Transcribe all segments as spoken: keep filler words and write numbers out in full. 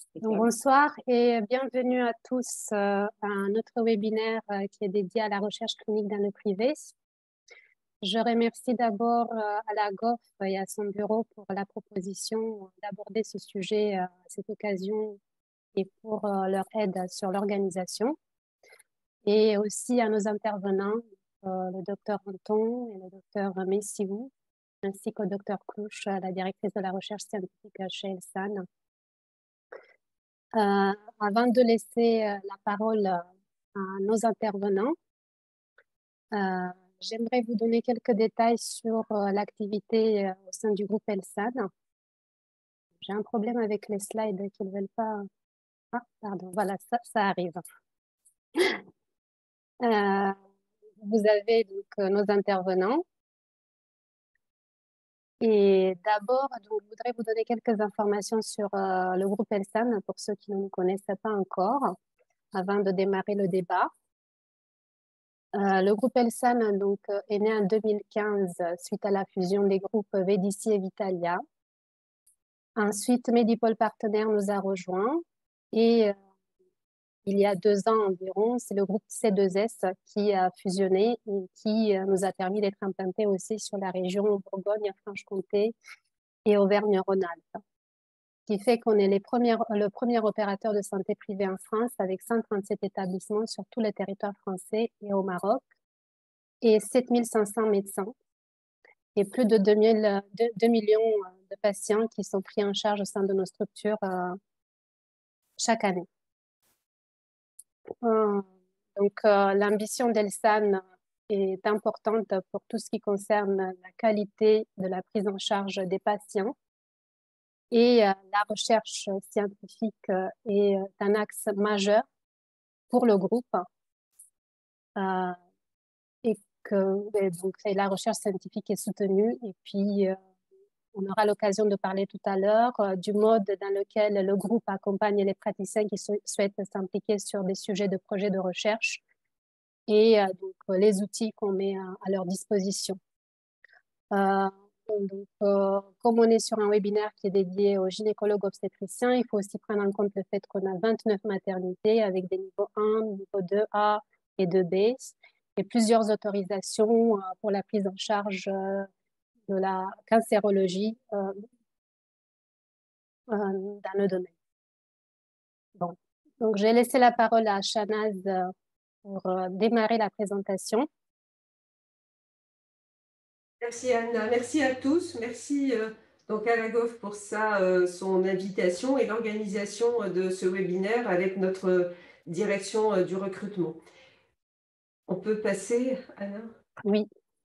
Donc, bonsoir et bienvenue à tous euh, à notre webinaire euh, qui est dédié à la recherche clinique dans le privé. Je remercie d'abord euh, à la G O F et à son bureau pour la proposition d'aborder ce sujet euh, à cette occasion et pour euh, leur aide sur l'organisation. Et aussi à nos intervenants, euh, le docteur Anton et le docteur Messiou, ainsi qu'au docteur Clouche, la directrice de la recherche scientifique chez Elsan. Euh, avant de laisser euh, la parole euh, à nos intervenants, euh, j'aimerais vous donner quelques détails sur euh, l'activité euh, au sein du groupe Elsan. J'ai un problème avec les slides qui ne veulent pas... Ah, pardon, voilà, ça, ça arrive. Euh, vous avez donc euh, nos intervenants. Et d'abord, donc, je voudrais vous donner quelques informations sur euh, le groupe Elsan pour ceux qui ne nous connaissaient pas encore, avant de démarrer le débat. Euh, le groupe Elsan donc, euh, est né en deux mille quinze euh, suite à la fusion des groupes Vedici et Vitalia. Ensuite, Medipol Partenaire nous a rejoints et euh, il y a deux ans environ, c'est le groupe C deux S qui a fusionné et qui euh, nous a permis d'être implantés aussi sur la région Bourgogne-Franche-Comté et Auvergne-Rhône-Alpes, ce qui fait qu'on est les premiers, le premier opérateur de santé privée en France avec cent trente-sept établissements sur tout le territoire français et au Maroc et sept mille cinq cents médecins et plus de deux mille, deux millions de patients qui sont pris en charge au sein de nos structures euh, chaque année. Euh, donc, euh, l'ambition d'Elsan est importante pour tout ce qui concerne la qualité de la prise en charge des patients et euh, la recherche scientifique euh, est un axe majeur pour le groupe. Euh, et que et donc, la recherche scientifique est soutenue et puis euh, on aura l'occasion de parler tout à l'heure euh, du mode dans lequel le groupe accompagne les praticiens qui sou souhaitent s'impliquer sur des sujets de projets de recherche et euh, donc euh, les outils qu'on met à, à leur disposition. Euh, donc, euh, comme on est sur un webinaire qui est dédié aux gynécologues obstétriciens, il faut aussi prendre en compte le fait qu'on a vingt-neuf maternités avec des niveaux un, niveau deux A et deux B et plusieurs autorisations euh, pour la prise en charge euh, de la cancérologie euh, euh, dans le domaine. Bon. Donc, j'ai laissé la parole à Shanaz euh, pour euh, démarrer la présentation. Merci Anna, merci à tous, merci euh, donc à la G O F pour ça, euh, son invitation et l'organisation de ce webinaire avec notre direction euh, du recrutement. On peut passer, Anna? Oui.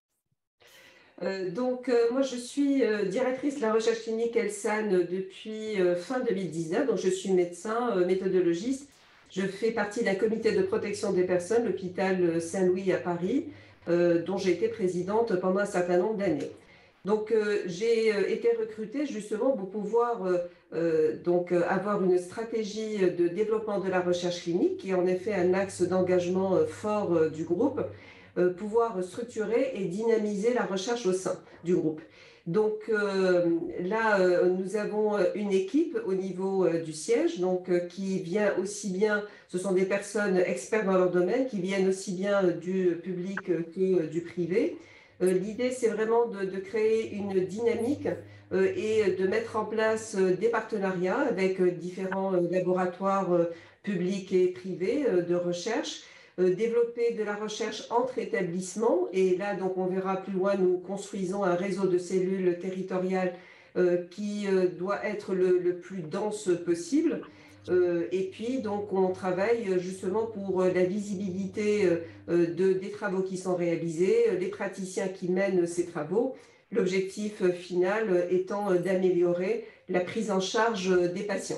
Euh, donc, euh, moi, je suis euh, directrice de la recherche clinique Elsan depuis euh, fin deux mille dix-neuf. Donc, je suis médecin, euh, méthodologiste. Je fais partie d'un comité de protection des personnes, l'hôpital Saint-Louis à Paris, euh, dont j'ai été présidente pendant un certain nombre d'années. Donc, euh, j'ai euh, été recrutée justement pour pouvoir euh, euh, donc, euh, avoir une stratégie de développement de la recherche clinique, qui est en effet un axe d'engagement euh, fort euh, du groupe. Euh, pouvoir structurer et dynamiser la recherche au sein du groupe. Donc euh, là, euh, nous avons une équipe au niveau euh, du siège, donc euh, qui vient aussi bien, ce sont des personnes expertes dans leur domaine, qui viennent aussi bien euh, du public euh, que euh, du privé. Euh, L'idée, c'est vraiment de, de, créer une dynamique euh, et de mettre en place euh, des partenariats avec euh, différents euh, laboratoires euh, publics et privés euh, de recherche. Euh, développer de la recherche entre établissements. Et là, donc, on verra plus loin, nous construisons un réseau de cellules territoriales euh, qui euh, doit être le, le plus dense possible. Euh, et puis, donc, on travaille justement pour la visibilité euh, de, des travaux qui sont réalisés, les praticiens qui mènent ces travaux. L'objectif final étant d'améliorer la prise en charge des patients.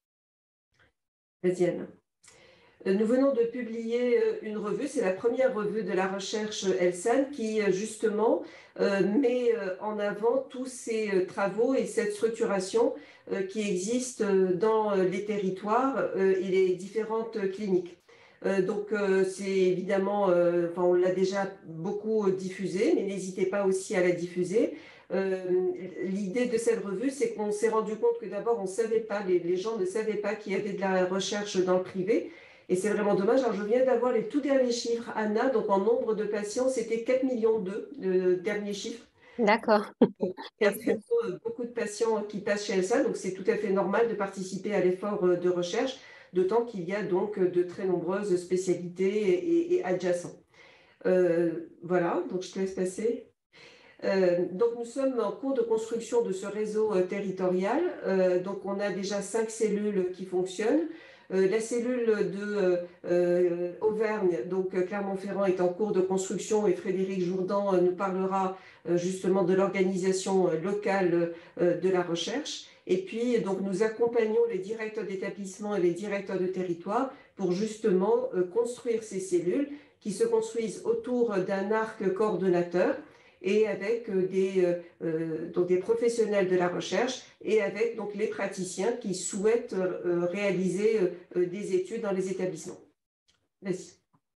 Vas-y, Anne. Nous venons de publier une revue, c'est la première revue de la recherche Elsan qui justement met en avant tous ces travaux et cette structuration qui existe dans les territoires et les différentes cliniques. Donc c'est évidemment, enfin, on l'a déjà beaucoup diffusé, mais n'hésitez pas aussi à la diffuser. Euh, L'idée de cette revue, c'est qu'on s'est rendu compte que d'abord, on ne savait pas, les, les gens ne savaient pas qu'il y avait de la recherche dans le privé. Et c'est vraiment dommage. Alors, je viens d'avoir les tout derniers chiffres, Anna. Donc, en nombre de patients, c'était quatre millions deux, le dernier chiffre. D'accord. Il y a Merci. vraiment beaucoup de patients qui passent chez Elsa, donc c'est tout à fait normal de participer à l'effort de recherche, d'autant qu'il y a donc de très nombreuses spécialités et, et adjacents. Euh, voilà, donc je te laisse passer. Euh, donc nous sommes en cours de construction de ce réseau euh, territorial. Euh, donc on a déjà cinq cellules qui fonctionnent. Euh, la cellule de euh, Auvergne, donc Clermont-Ferrand, est en cours de construction et Frédéric Jourdan nous parlera euh, justement de l'organisation locale euh, de la recherche. Et puis donc nous accompagnons les directeurs d'établissement et les directeurs de territoire pour justement euh, construire ces cellules qui se construisent autour d'un arc coordonnateur et avec des, euh, donc des professionnels de la recherche et avec donc les praticiens qui souhaitent euh, réaliser euh, des études dans les établissements. Vas-y.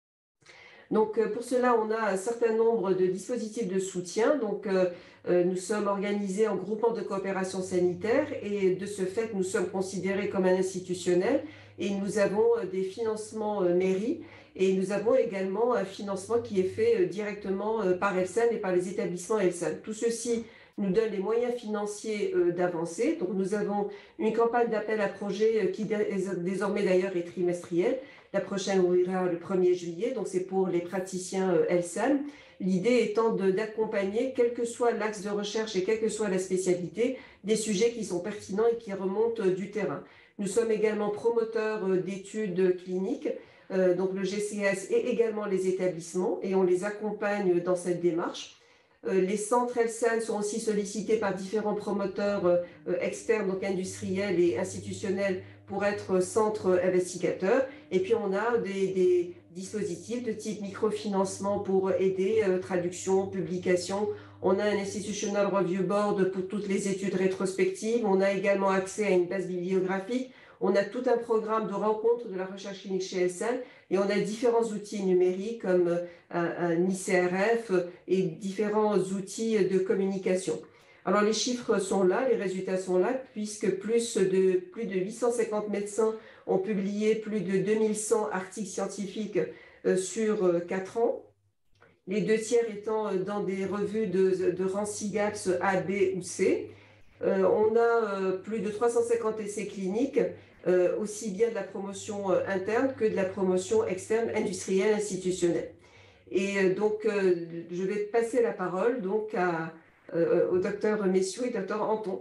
Donc pour cela, on a un certain nombre de dispositifs de soutien. Donc euh, nous sommes organisés en groupement de coopération sanitaire et de ce fait, nous sommes considérés comme un institutionnel et nous avons des financements euh, mairie. Et nous avons également un financement qui est fait directement par Elsan et par les établissements Elsan. Tout ceci nous donne les moyens financiers d'avancer. Donc nous avons une campagne d'appel à projets qui désormais d'ailleurs est trimestrielle. La prochaine ouvrira le premier juillet, donc c'est pour les praticiens Elsan. L'idée étant d'accompagner, quel que soit l'axe de recherche et quelle que soit la spécialité, des sujets qui sont pertinents et qui remontent du terrain. Nous sommes également promoteurs d'études cliniques. Euh, donc le G C S et également les établissements, et on les accompagne dans cette démarche. Euh, les centres Elsan sont aussi sollicités par différents promoteurs euh, externes, donc industriels et institutionnels, pour être centres investigateurs. Et puis on a des, des dispositifs de type microfinancement pour aider euh, traduction, publication. On a un Institutional Review Board pour toutes les études rétrospectives. On a également accès à une base bibliographique. On a tout un programme de rencontres de la recherche clinique chez Elsan et on a différents outils numériques comme un, un I C R F et différents outils de communication. Alors les chiffres sont là, les résultats sont là, puisque plus de, plus de huit cent cinquante médecins ont publié plus de deux mille cent articles scientifiques sur quatre ans. Les deux tiers étant dans des revues de, de rang SIGAPS A, B ou C. Euh, on a euh, plus de trois cent cinquante essais cliniques, euh, aussi bien de la promotion euh, interne que de la promotion externe, industrielle, institutionnelle. Et euh, donc, euh, je vais passer la parole donc à, euh, au docteur Messiou et docteur Anton.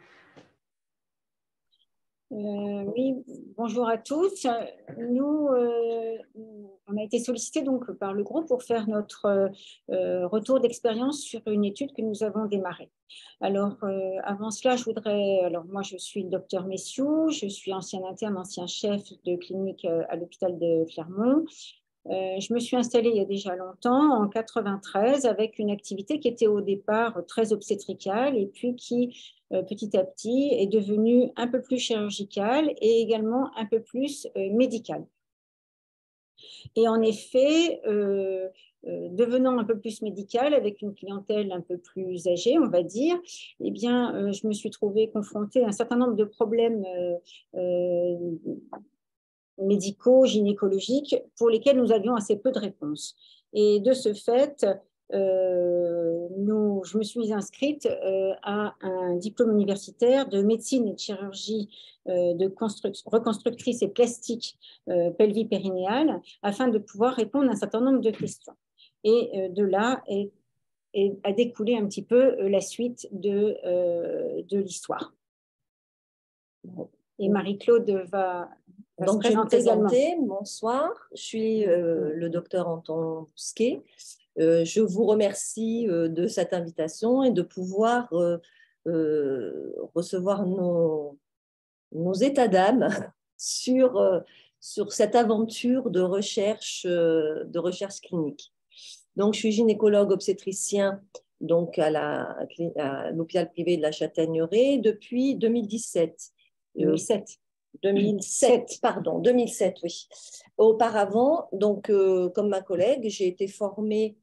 Euh, oui, bonjour à tous. Nous, euh, on a été sollicités donc par le groupe pour faire notre euh, retour d'expérience sur une étude que nous avons démarrée. Alors, euh, avant cela, je voudrais... Alors, moi, je suis le docteur Messiou, je suis ancien interne, ancien chef de clinique à l'hôpital de Clermont. Euh, je me suis installée il y a déjà longtemps, en quatre-vingt-treize, avec une activité qui était au départ très obstétricale et puis qui, euh, petit à petit, est devenue un peu plus chirurgicale et également un peu plus euh, médicale. Et en effet, euh, euh, devenant un peu plus médicale, avec une clientèle un peu plus âgée, on va dire, eh bien, euh, je me suis trouvée confrontée à un certain nombre de problèmes euh, euh, médicaux, gynécologiques, pour lesquels nous avions assez peu de réponses. Et de ce fait, euh, nous, je me suis inscrite euh, à un diplôme universitaire de médecine et de chirurgie euh, de reconstructrice et plastique euh, pelvipérinéale afin de pouvoir répondre à un certain nombre de questions. Et euh, de là est, est, a découlé un petit peu euh, la suite de, euh, de l'histoire. Et Marie-Claude va... Donc, je vais me présenter. Bonsoir, je suis euh, le docteur Anton Bousquet. Euh, je vous remercie euh, de cette invitation et de pouvoir euh, euh, recevoir nos, nos états d'âme sur, euh, sur cette aventure de recherche, euh, de recherche clinique. Donc, je suis gynécologue obstétricien donc à, la, à l'hôpital privé de la Châtaigneraie depuis deux mille dix-sept. deux mille sept. deux mille sept, pardon, deux mille sept, oui. Auparavant, donc, euh, comme ma collègue, j'ai été formée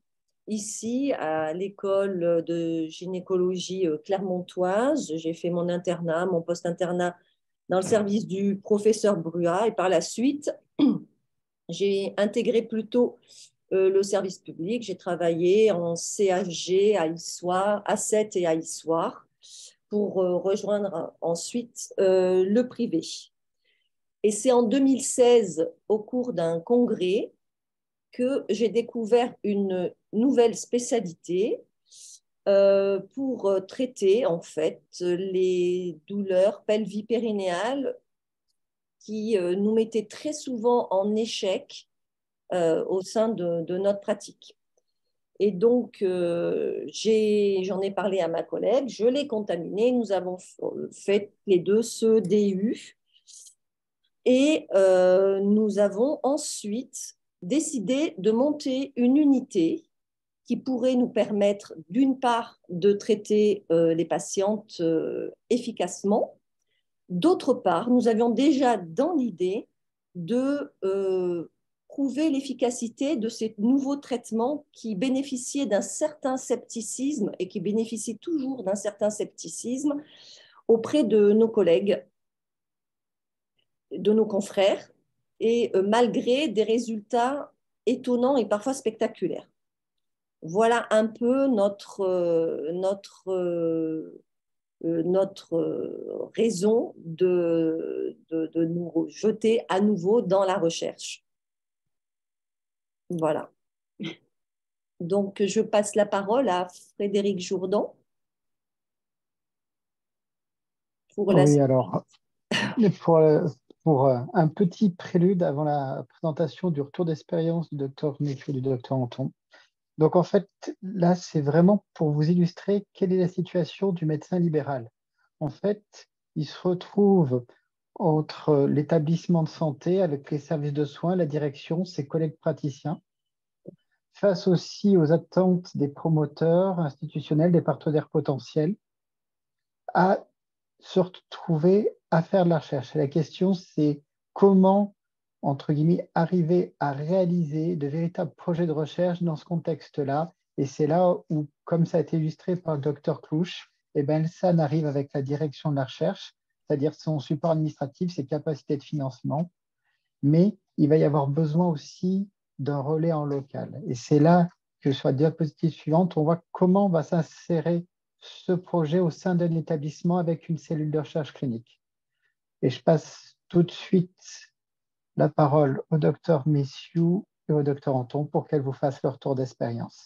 ici à l'école de gynécologie clermontoise. J'ai fait mon internat, mon post-internat dans le service du professeur Bruat et par la suite, j'ai intégré plutôt euh, le service public. J'ai travaillé en C H G à Issoire, A sept et à Issoire pour euh, rejoindre ensuite euh, le privé. Et c'est en deux mille seize, au cours d'un congrès, que j'ai découvert une nouvelle spécialité euh, pour traiter en fait les douleurs pelvipérinéales qui euh, nous mettaient très souvent en échec euh, au sein de, de notre pratique. Et donc, euh, j'en ai, ai parlé à ma collègue, je l'ai contaminé, nous avons fait les deux ce D U et euh, nous avons ensuite décidé de monter une unité qui pourrait nous permettre, d'une part, de traiter euh, les patientes euh, efficacement. D'autre part, nous avions déjà dans l'idée de euh, prouver l'efficacité de ces nouveaux traitements qui bénéficiaient d'un certain scepticisme et qui bénéficient toujours d'un certain scepticisme auprès de nos collègues, de nos confrères, et euh, malgré des résultats étonnants et parfois spectaculaires. Voilà un peu notre, euh, notre, euh, notre euh, raison de, de, de nous jeter à nouveau dans la recherche. Voilà. Donc, je passe la parole à Frédéric Jourdan. Pour oui, la... alors, pour, pour un petit prélude avant la présentation du retour d'expérience du docteur Michaud et du docteur Anton. Donc, en fait, là, c'est vraiment pour vous illustrer quelle est la situation du médecin libéral. En fait, il se retrouve entre l'établissement de santé avec les services de soins, la direction, ses collègues praticiens, face aussi aux attentes des promoteurs institutionnels, des partenaires potentiels, à se retrouver à faire de la recherche. Et la question, c'est comment, entre guillemets, arriver à réaliser de véritables projets de recherche dans ce contexte-là. Et c'est là où, comme ça a été illustré par le docteur Clouche, eh ben, l'Elsan arrive avec la direction de la recherche, c'est-à-dire son support administratif, ses capacités de financement, mais il va y avoir besoin aussi d'un relais en local. Et c'est là que sur la diapositive suivante, on voit comment va s'insérer ce projet au sein d'un établissement avec une cellule de recherche clinique. Et je passe tout de suite la parole au docteur Messiou et au docteur Anton pour qu'elles vous fassent leur tour d'expérience.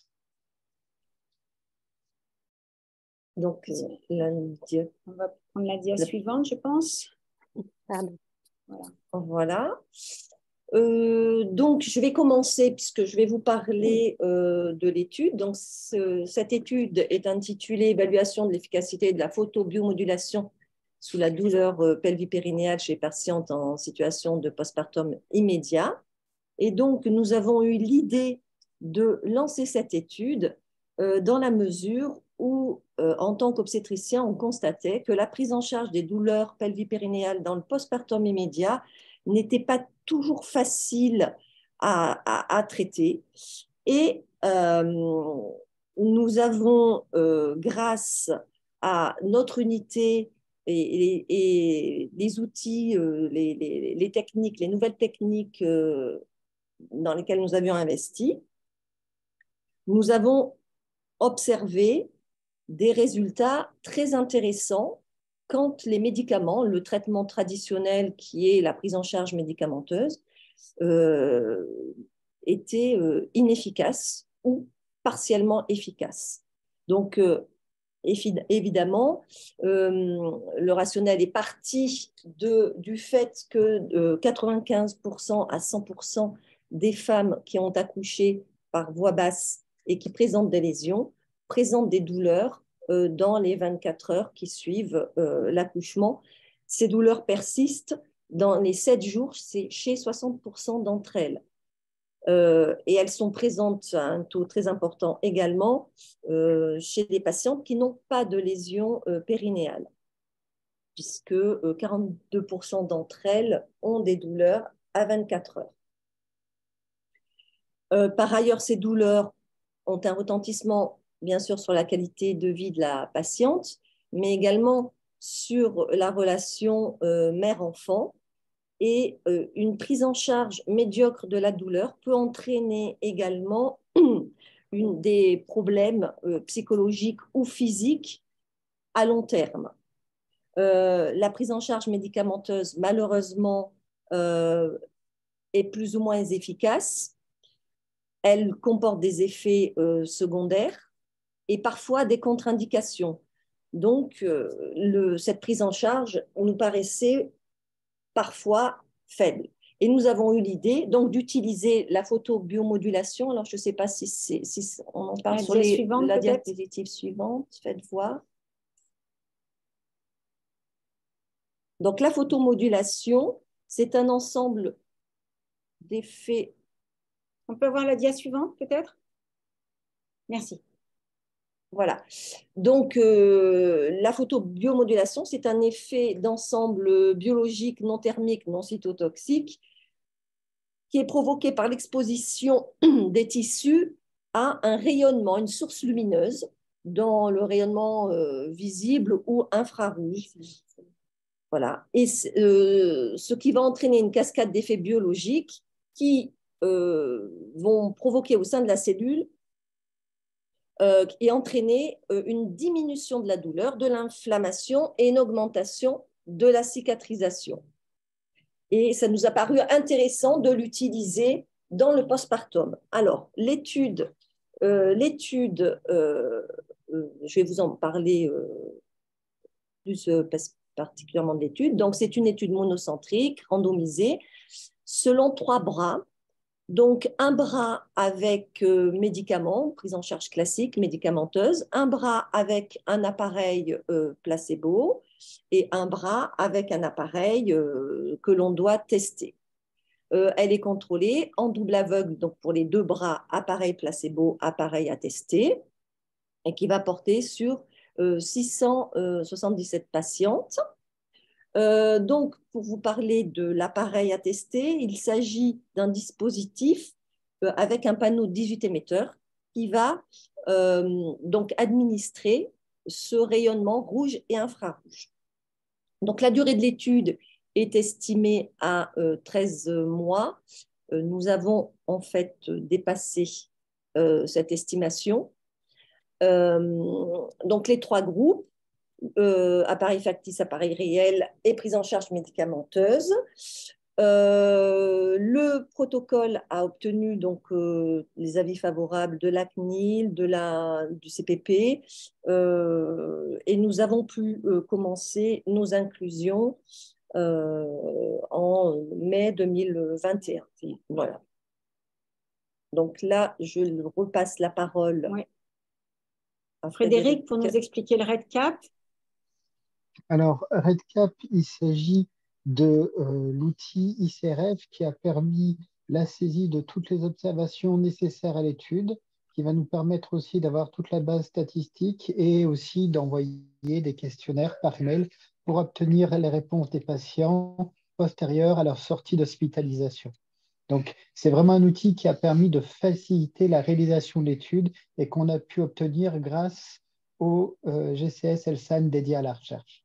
Donc, la, on va prendre la dia la... suivante, je pense. Pardon. Voilà. Voilà. Euh, donc, je vais commencer puisque je vais vous parler euh, de l'étude. Donc, ce, cette étude est intitulée « Évaluation de l'efficacité de la photobiomodulation sous la douleur euh, pelvipérinéale chez patientes en situation de postpartum immédiat ». Et donc, nous avons eu l'idée de lancer cette étude euh, dans la mesure où, euh, en tant qu'obstétricien, on constatait que la prise en charge des douleurs pelvipérinéales dans le postpartum immédiat n'était pas toujours facile à, à, à traiter. Et euh, nous avons, euh, grâce à notre unité et, et, et les outils, euh, les, les, les techniques, les nouvelles techniques euh, dans lesquelles nous avions investi, nous avons observé des résultats très intéressants quand les médicaments, le traitement traditionnel qui est la prise en charge médicamenteuse, euh, était euh, inefficace ou partiellement efficace. Donc, euh, évidemment, euh, le rationnel est parti de, du fait que euh, quatre-vingt-quinze pour cent à cent pour cent des femmes qui ont accouché par voie basse et qui présentent des lésions présentent des douleurs euh, dans les vingt-quatre heures qui suivent euh, l'accouchement. Ces douleurs persistent dans les sept jours chez soixante pour cent d'entre elles. Euh, et elles sont présentes à un taux très important également euh, chez des patientes qui n'ont pas de lésions euh, périnéales, puisque euh, quarante-deux pour cent d'entre elles ont des douleurs à vingt-quatre heures. Euh, par ailleurs, ces douleurs ont un retentissement, bien sûr, sur la qualité de vie de la patiente, mais également sur la relation euh, mère-enfant. Et euh, une prise en charge médiocre de la douleur peut entraîner également une, des problèmes euh, psychologiques ou physiques à long terme. Euh, la prise en charge médicamenteuse, malheureusement, euh, est plus ou moins efficace. Elle comporte des effets euh, secondaires et parfois des contre-indications. Donc, euh, le, cette prise en charge nous paraissait parfois faible. Et nous avons eu l'idée donc d'utiliser la photobiomodulation. Alors, je ne sais pas si, si on en parle la sur les, suivante, la diapositive suivante. Faites voir. Donc, la photomodulation, c'est un ensemble d'effets. On peut voir la dia suivante, peut-être? Merci. Voilà. Donc, euh, la photobiomodulation, c'est un effet d'ensemble biologique non thermique, non cytotoxique, qui est provoqué par l'exposition des tissus à un rayonnement, une source lumineuse, dans le rayonnement euh, visible ou infrarouge. Voilà. Et euh, ce qui va entraîner une cascade d'effets biologiques qui euh, vont provoquer au sein de la cellule euh, et entraîner euh, une diminution de la douleur, de l'inflammation et une augmentation de la cicatrisation. Et ça nous a paru intéressant de l'utiliser dans le postpartum. Alors, l'étude, euh, l'étude euh, euh, je vais vous en parler euh, plus euh, particulièrement de l'étude. Donc, c'est une étude monocentrique, randomisée, selon trois bras. Donc, un bras avec euh, médicaments, prise en charge classique, médicamenteuse, un bras avec un appareil euh, placebo et un bras avec un appareil euh, que l'on doit tester. Euh, elle est contrôlée en double aveugle, donc pour les deux bras, appareil placebo, appareil à tester, et qui va porter sur euh, six cent soixante-dix-sept patientes. Euh, donc, pour vous parler de l'appareil à tester, il s'agit d'un dispositif euh, avec un panneau dix-huit émetteurs qui va euh, donc administrer ce rayonnement rouge et infrarouge. Donc, la durée de l'étude est estimée à euh, treize mois. Euh, nous avons en fait dépassé euh, cette estimation. Euh, donc, les trois groupes, Euh, appareil factice, appareil réel et prise en charge médicamenteuse. Euh, le protocole a obtenu donc euh, les avis favorables de l'A C N I L, de la, du C P P, euh, et nous avons pu euh, commencer nos inclusions euh, en mai deux mille vingt et un. Voilà. Donc là, je repasse la parole oui. à Frédéric, Frédéric pour nous expliquer le REDCap. Alors, REDCap, il s'agit de euh, l'outil I C R F qui a permis la saisie de toutes les observations nécessaires à l'étude, qui va nous permettre aussi d'avoir toute la base statistique et aussi d'envoyer des questionnaires par email pour obtenir les réponses des patients postérieures à leur sortie d'hospitalisation. Donc, c'est vraiment un outil qui a permis de faciliter la réalisation de l'étude et qu'on a pu obtenir grâce au euh, G C S ELSAN dédié à la recherche.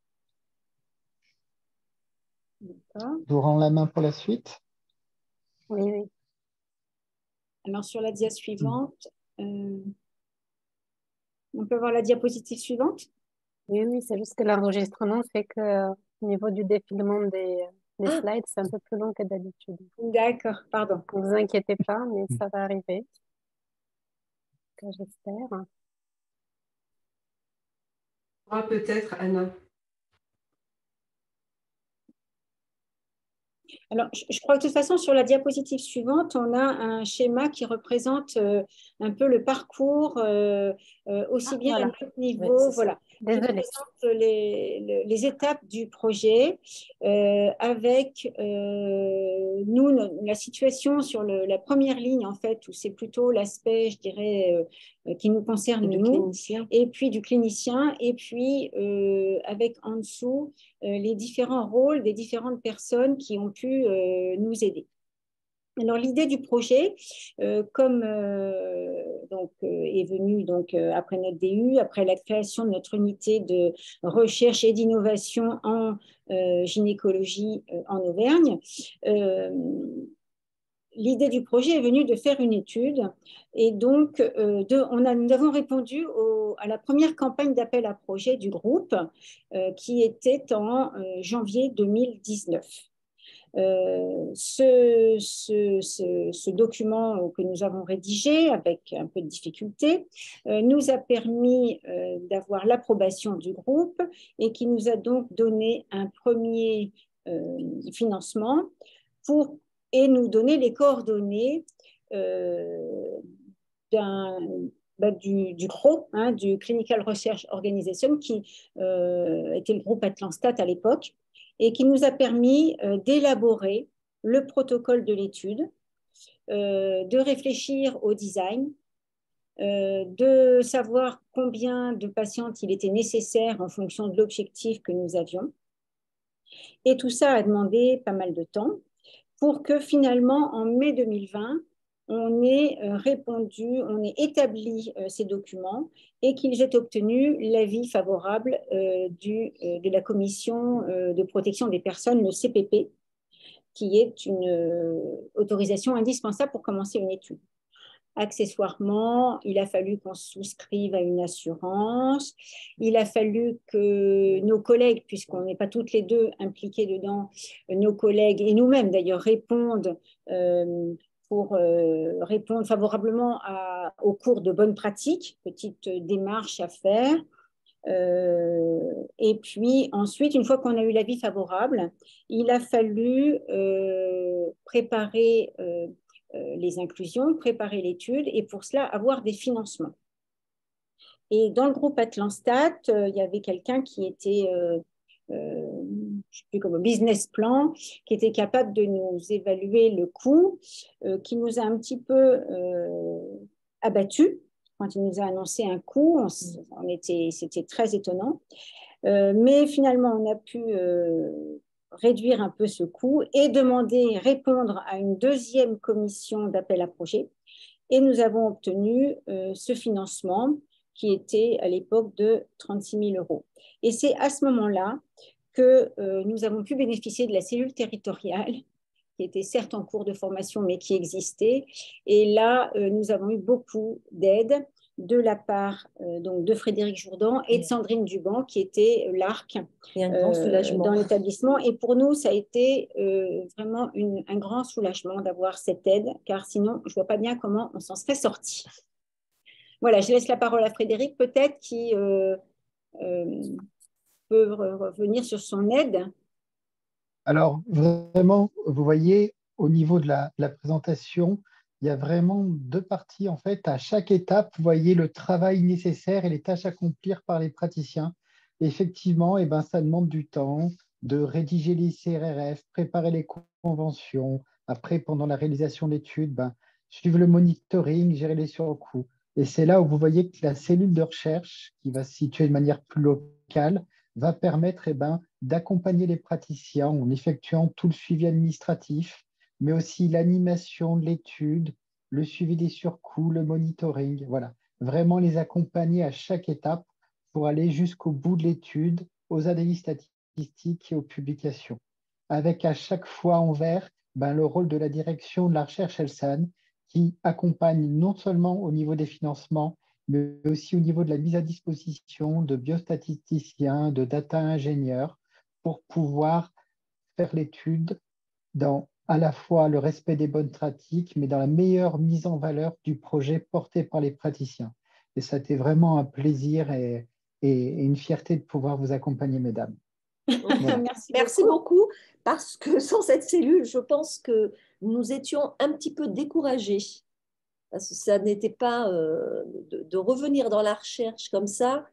Je vous rends la main pour la suite. Oui, oui. Alors, sur la dia suivante, euh, on peut voir la diapositive suivante? Oui, oui, c'est juste que l'enregistrement fait que au niveau du défilement des, des Ah. slides, c'est un peu plus long que d'habitude. D'accord, pardon. Ne vous inquiétez pas, mais ça va arriver. J'espère. Ah, peut-être, Anna. Alors, je, je crois que de toute façon, sur la diapositive suivante, on a un schéma qui représente euh, un peu le parcours, euh, euh, aussi Ah, bien voilà. à notre niveau, Oui, voilà, qui Désolée. représente les, les, les étapes du projet, euh, avec euh, nous, la situation sur le, la première ligne, en fait, où c'est plutôt l'aspect, je dirais, euh, qui nous concerne, du nous, clinicien. et puis du clinicien, et puis euh, avec en dessous euh, les différents rôles des différentes personnes qui ont pu euh, nous aider. Alors, l'idée du projet, euh, comme euh, donc, euh, est venue donc, euh, après notre D U, après la création de notre unité de recherche et d'innovation en euh, gynécologie euh, en Auvergne, euh, l'idée du projet est venue de faire une étude. Et donc, euh, de, on a, nous avons répondu au, à la première campagne d'appel à projet du groupe, euh, qui était en euh, janvier deux mille dix-neuf. Euh, ce, ce, ce, ce document que nous avons rédigé avec un peu de difficulté euh, nous a permis euh, d'avoir l'approbation du groupe et qui nous a donc donné un premier euh, financement pour, et nous donner les coordonnées euh, d'un bah, du, du C R O, hein, du Clinical Research Organization, qui euh, était le groupe Atlanstat à l'époque, et qui nous a permis euh, d'élaborer le protocole de l'étude, euh, de réfléchir au design, euh, de savoir combien de patientes il était nécessaire en fonction de l'objectif que nous avions. Et tout ça a demandé pas mal de temps pour que finalement, en mai deux mille vingt, on ait répondu, on ait établi euh, ces documents et qu'ils aient obtenu l'avis favorable euh, du, euh, de la Commission euh, de protection des personnes, le C P P, qui est une euh, autorisation indispensable pour commencer une étude. Accessoirement, il a fallu qu'on souscrive à une assurance. Il a fallu que nos collègues, puisqu'on n'est pas toutes les deux impliquées dedans, nos collègues et nous-mêmes d'ailleurs répondent euh, pour euh, répondre favorablement à, au cours de bonnes pratiques, petite démarche à faire. Euh, et puis ensuite, une fois qu'on a eu l'avis favorable, il a fallu euh, préparer euh, euh, les inclusions, préparer l'étude et pour cela avoir des financements. Et dans le groupe Atlanstat, euh, il y avait quelqu'un qui était, euh, euh, je sais plus comment, business plan, qui était capable de nous évaluer le coût, euh, qui nous a un petit peu euh, abattus. Quand il nous a annoncé un coût, on, on était, c'était très étonnant. Euh, mais finalement, on a pu euh, réduire un peu ce coût et demander, répondre à une deuxième commission d'appel à projet. Et nous avons obtenu euh, ce financement qui était à l'époque de trente-six mille euros. Et c'est à ce moment-là que euh, nous avons pu bénéficier de la cellule territoriale, qui était certes en cours de formation, mais qui existait. Et là, euh, nous avons eu beaucoup d'aide de la part euh, donc de Frédéric Jourdan et de Sandrine Duban, qui était l'A R C euh, dans l'établissement. Et pour nous, ça a été euh, vraiment une, un grand soulagement d'avoir cette aide, car sinon, je ne vois pas bien comment on s'en serait sorti. Voilà, je laisse la parole à Frédéric, peut-être, qui euh, euh, peut revenir sur son aide. Alors, vraiment, vous voyez, au niveau de la, de la présentation, il y a vraiment deux parties. En fait, à chaque étape, vous voyez le travail nécessaire et les tâches à accomplir par les praticiens. Et effectivement, eh ben, ça demande du temps de rédiger les C R R F, préparer les conventions. Après, pendant la réalisation de l'étude, ben, suivre le monitoring, gérer les surcoûts. Et c'est là où vous voyez que la cellule de recherche, qui va se situer de manière plus locale, va permettre eh ben, d'accompagner les praticiens en effectuant tout le suivi administratif, mais aussi l'animation de l'étude, le suivi des surcoûts, le monitoring. Voilà, vraiment les accompagner à chaque étape pour aller jusqu'au bout de l'étude, aux analyses statistiques et aux publications. Avec à chaque fois en vert ben, le rôle de la direction de la recherche ELSAN qui accompagne non seulement au niveau des financements, mais aussi au niveau de la mise à disposition de biostatisticiens, de data ingénieurs, pour pouvoir faire l'étude dans à la fois le respect des bonnes pratiques, mais dans la meilleure mise en valeur du projet porté par les praticiens. Et ça a été vraiment un plaisir et, et une fierté de pouvoir vous accompagner, mesdames. Voilà. Merci, Merci beaucoup. beaucoup, parce que sans cette cellule, je pense que nous étions un petit peu découragés. Parce que ça n'était pas euh, de, de revenir dans la recherche comme ça.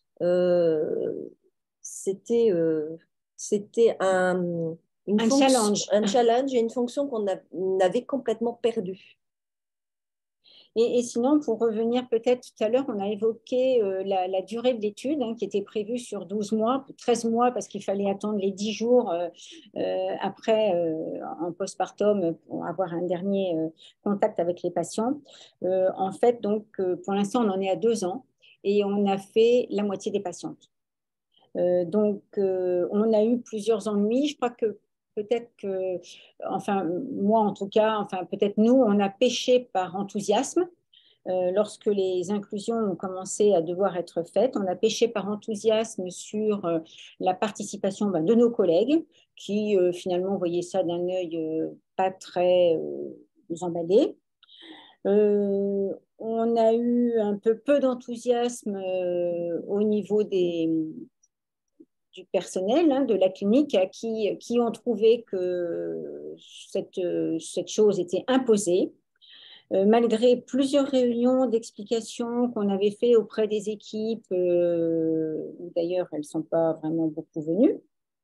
Euh, c'était euh, c'était un, une un, challenge. un challenge et une fonction qu'on avait complètement perdue. Et, et sinon, pour revenir peut-être tout à l'heure, on a évoqué euh, la, la durée de l'étude hein, qui était prévue sur douze mois, treize mois parce qu'il fallait attendre les dix jours euh, euh, après euh, en postpartum pour avoir un dernier euh, contact avec les patients. Euh, en fait, donc, euh, pour l'instant, on en est à deux ans et on a fait la moitié des patientes. Euh, donc, euh, on a eu plusieurs ennuis. Je crois que peut-être que, enfin, moi en tout cas, enfin, peut-être nous, on a pêché par enthousiasme. Euh, lorsque les inclusions ont commencé à devoir être faites, on a pêché par enthousiasme sur euh, la participation ben, de nos collègues qui euh, finalement voyaient ça d'un œil euh, pas très euh, emballé. Euh, on a eu un peu peu d'enthousiasme euh, au niveau des, du personnel hein, de la clinique qui, qui ont trouvé que cette, cette chose était imposée. Euh, malgré plusieurs réunions d'explication qu'on avait fait auprès des équipes, euh, d'ailleurs elles ne sont pas vraiment beaucoup venues,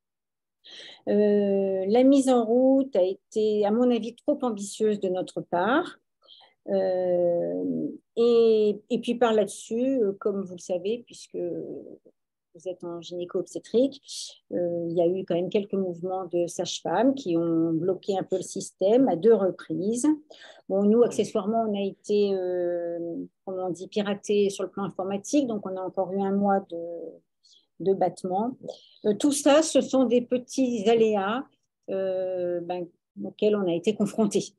euh, la mise en route a été, à mon avis, trop ambitieuse de notre part. Euh, et, et puis par là-dessus, comme vous le savez, puisque vous êtes en gynéco-obstétrique, euh, il y a eu quand même quelques mouvements de sages-femmes qui ont bloqué un peu le système à deux reprises. Bon, nous, accessoirement, on a été, euh, comment on dit, piraté sur le plan informatique, donc on a encore eu un mois de, de battement. Euh, tout ça, ce sont des petits aléas euh, ben, auxquels on a été confrontés.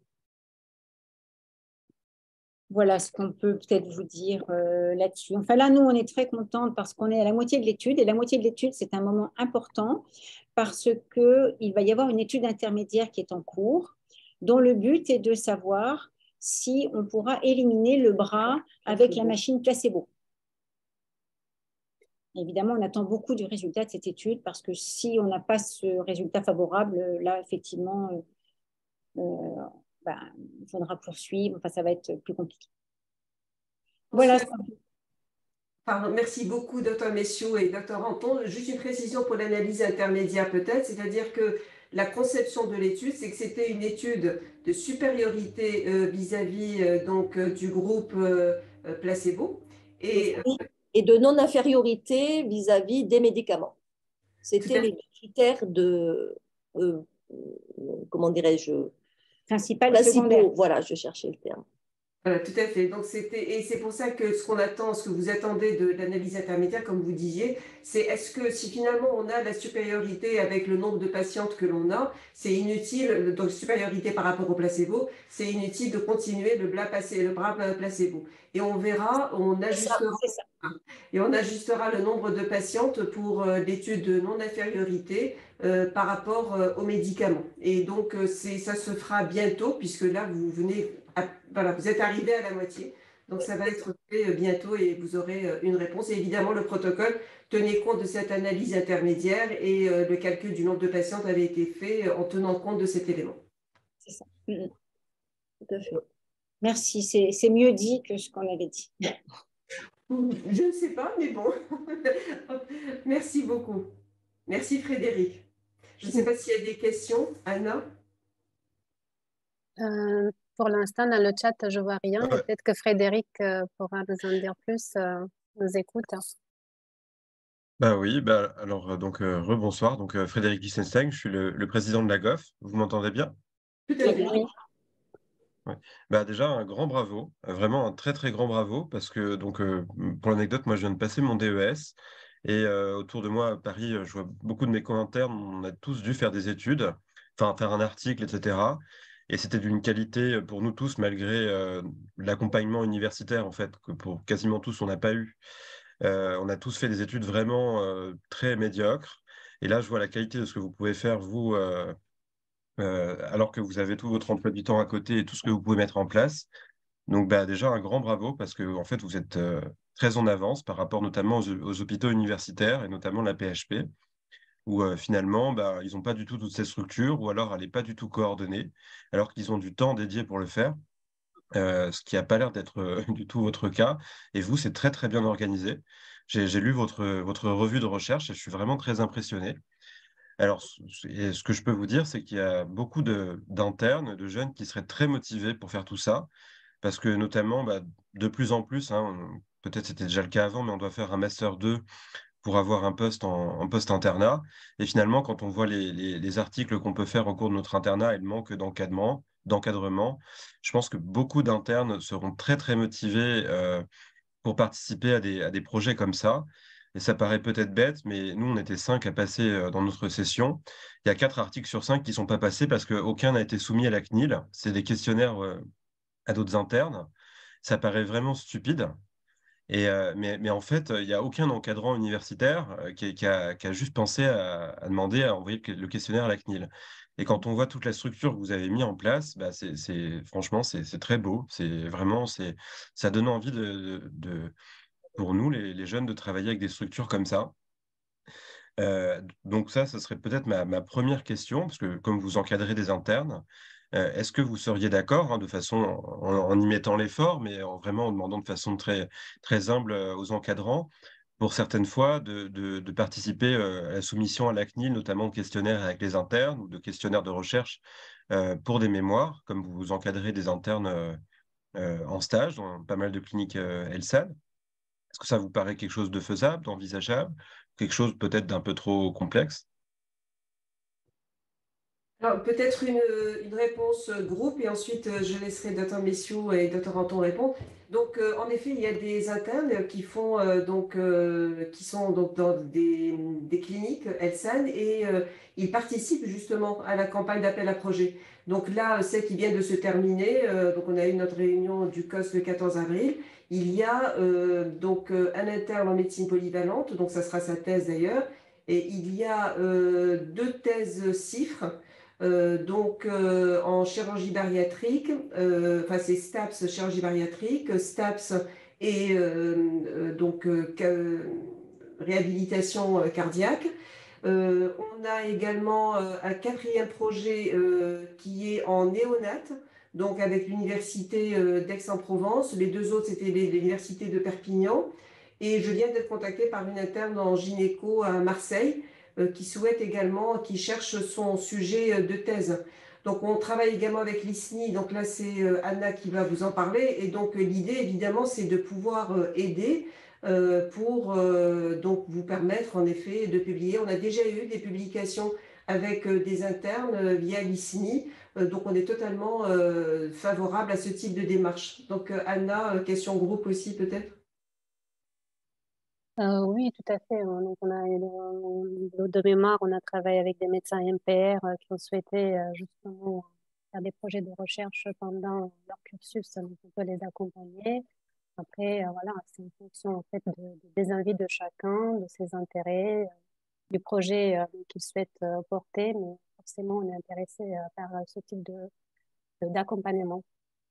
Voilà ce qu'on peut peut-être vous dire euh, là-dessus. Enfin là, nous, on est très contente parce qu'on est à la moitié de l'étude. Et la moitié de l'étude, c'est un moment important parce qu'il va y avoir une étude intermédiaire qui est en cours, dont le but est de savoir si on pourra éliminer le bras avec la machine placebo. Évidemment, on attend beaucoup du résultat de cette étude parce que si on n'a pas ce résultat favorable, là, effectivement, euh, ben, il faudra poursuivre. Enfin, ça va être plus compliqué. Voilà. Pardon, merci beaucoup, docteur Messiaud et docteur Anton. Juste une précision pour l'analyse intermédiaire peut-être, c'est-à-dire que la conception de l'étude, c'est que c'était une étude de supériorité euh, vis-à-vis euh, donc euh, du groupe euh, placebo et, et de non-infériorité vis-à-vis des médicaments. C'était les critères de, euh, comment dirais-je, principal et secondaire. Voilà, je cherchais le terme. Voilà, tout à fait. Donc c'était, et c'est pour ça que ce qu'on attend, ce que vous attendez de l'analyse intermédiaire, comme vous disiez, c'est est-ce que si finalement on a la supériorité avec le nombre de patientes que l'on a, c'est inutile, donc supériorité par rapport au placebo, c'est inutile de continuer le bras, le bras placebo. Et on verra, on ajustera, ça, ça. et on ajustera le nombre de patientes pour euh, l'étude de non-infériorité euh, par rapport euh, aux médicaments. Et donc euh, c'est, ça se fera bientôt, puisque là vous venez. À, voilà, vous êtes arrivé à la moitié, donc ça va être fait bientôt et vous aurez une réponse. Et évidemment, le protocole tenait compte de cette analyse intermédiaire et euh, le calcul du nombre de patientes avait été fait en tenant compte de cet élément. C'est ça. Mmh. Tout à fait. Merci, c'est mieux dit que ce qu'on avait dit. Je ne sais pas, mais bon. Merci beaucoup. Merci Frédéric. Je ne sais pas s'il y a des questions. Anna euh... Pour l'instant, dans le chat, je ne vois rien. Peut-être que Frédéric euh, pourra nous en dire plus, euh, nous écoute. Bah oui, bah, alors donc euh, rebonsoir. Donc euh, Frédéric Lichtenstein, je suis le, le président de la G O F. Vous m'entendez bien? Tout à fait. Oui. Ouais. Bah déjà un grand bravo, vraiment un très très grand bravo parce que donc euh, pour l'anecdote, moi je viens de passer mon D E S et euh, autour de moi à Paris, je vois beaucoup de mes commentaires. On a tous dû faire des études, enfin faire un article, et cetera. Et c'était d'une qualité pour nous tous, malgré euh, l'accompagnement universitaire, en fait, que pour quasiment tous, on n'a pas eu. Euh, on a tous fait des études vraiment euh, très médiocres. Et là, je vois la qualité de ce que vous pouvez faire, vous, euh, euh, alors que vous avez tout votre emploi du temps à côté et tout ce que vous pouvez mettre en place. Donc, bah, déjà, un grand bravo, parce que en fait, vous êtes euh, très en avance par rapport notamment aux, aux hôpitaux universitaires, et notamment la P H P, où euh, finalement, bah, ils n'ont pas du tout toutes ces structures, ou alors elle n'est pas du tout coordonnée, alors qu'ils ont du temps dédié pour le faire, euh, ce qui n'a pas l'air d'être euh, du tout votre cas. Et vous, c'est très, très bien organisé. J'ai lu votre, votre revue de recherche et je suis vraiment très impressionné. Alors, ce, ce que je peux vous dire, c'est qu'il y a beaucoup d'internes, de, de jeunes qui seraient très motivés pour faire tout ça. parce que notamment, bah, de plus en plus, hein, peut-être c'était déjà le cas avant, mais on doit faire un master deux pour avoir un poste en, en post-internat. Et finalement, quand on voit les, les, les articles qu'on peut faire au cours de notre internat et le manque d'encadrement, d'encadrement, je pense que beaucoup d'internes seront très, très motivés euh, pour participer à des, à des projets comme ça. Et ça paraît peut-être bête, mais nous, on était cinq à passer euh, dans notre session. Il y a quatre articles sur cinq qui ne sont pas passés parce qu'aucun n'a été soumis à la C N I L. C'est des questionnaires euh, à d'autres internes. Ça paraît vraiment stupide. Et, euh, mais, mais en fait, il n'y a aucun encadrant universitaire euh, qui, qui a, qui a juste pensé à, à demander à envoyer le, le questionnaire à la C N I L. Et quand on voit toute la structure que vous avez mis en place, bah c'est, c'est, franchement, c'est c'est très beau. C'est vraiment, c'est, ça donne envie de, de, pour nous, les, les jeunes, de travailler avec des structures comme ça. Euh, donc ça, ce serait peut-être ma, ma première question, parce que comme vous encadrez des internes, euh, est-ce que vous seriez d'accord, hein, de façon en, en y mettant l'effort, mais en vraiment en demandant de façon très, très humble euh, aux encadrants, pour certaines fois, de, de, de participer euh, à la soumission à la C N I L, notamment de questionnaires avec les internes ou de questionnaires de recherche euh, pour des mémoires, comme vous encadrez des internes euh, euh, en stage dans pas mal de cliniques euh, ELSAN. Est-ce que ça vous paraît quelque chose de faisable, d'envisageable, quelque chose peut-être d'un peu trop complexe? Alors, peut-être une, une réponse groupe et ensuite euh, je laisserai docteur Messiou et docteur Anton répondre. Donc, euh, en effet, il y a des internes qui font euh, donc euh, qui sont donc dans des, des cliniques ELSAN et euh, ils participent justement à la campagne d'appel à projet. Donc là, celle qui vient de se terminer, euh, donc on a eu notre réunion du C O S le quatorze avril. Il y a euh, donc euh, un interne en médecine polyvalente, donc ça sera sa thèse d'ailleurs, et il y a euh, deux thèses CIFRE. Euh, donc euh, en chirurgie bariatrique, euh, enfin c'est STAPS chirurgie bariatrique, STAPS et euh, euh, donc euh, réhabilitation euh, cardiaque. Euh, on a également euh, un quatrième projet euh, qui est en néonate, donc avec l'université euh, d'Aix-en-Provence. Les deux autres, c'était l'université de Perpignan. Et je viens d'être contactée par une interne en gynéco à Marseille euh, qui souhaite également, qui cherche son sujet de thèse. Donc on travaille également avec l'I S N I, donc là c'est euh, Anna qui va vous en parler. Et donc l'idée évidemment c'est de pouvoir euh, aider euh, pour euh, donc vous permettre en effet de publier. On a déjà eu des publications avec euh, des internes euh, via l'I S N I, euh, donc on est totalement euh, favorable à ce type de démarche. Donc euh, Anna, euh, question groupe aussi peut-être? Euh, oui, tout à fait. hein. Donc, on a, euh, de mémoire, on a travaillé avec des médecins M P R euh, qui ont souhaité euh, justement faire des projets de recherche pendant leur cursus. Donc, on peut les accompagner. Après, euh, voilà, c'est en fonction en fait de- de- des envies de chacun, de ses intérêts, euh, du projet euh, qu'il souhaite euh, porter. Mais forcément, on est intéressé euh, par euh, ce type de, de- d'accompagnement.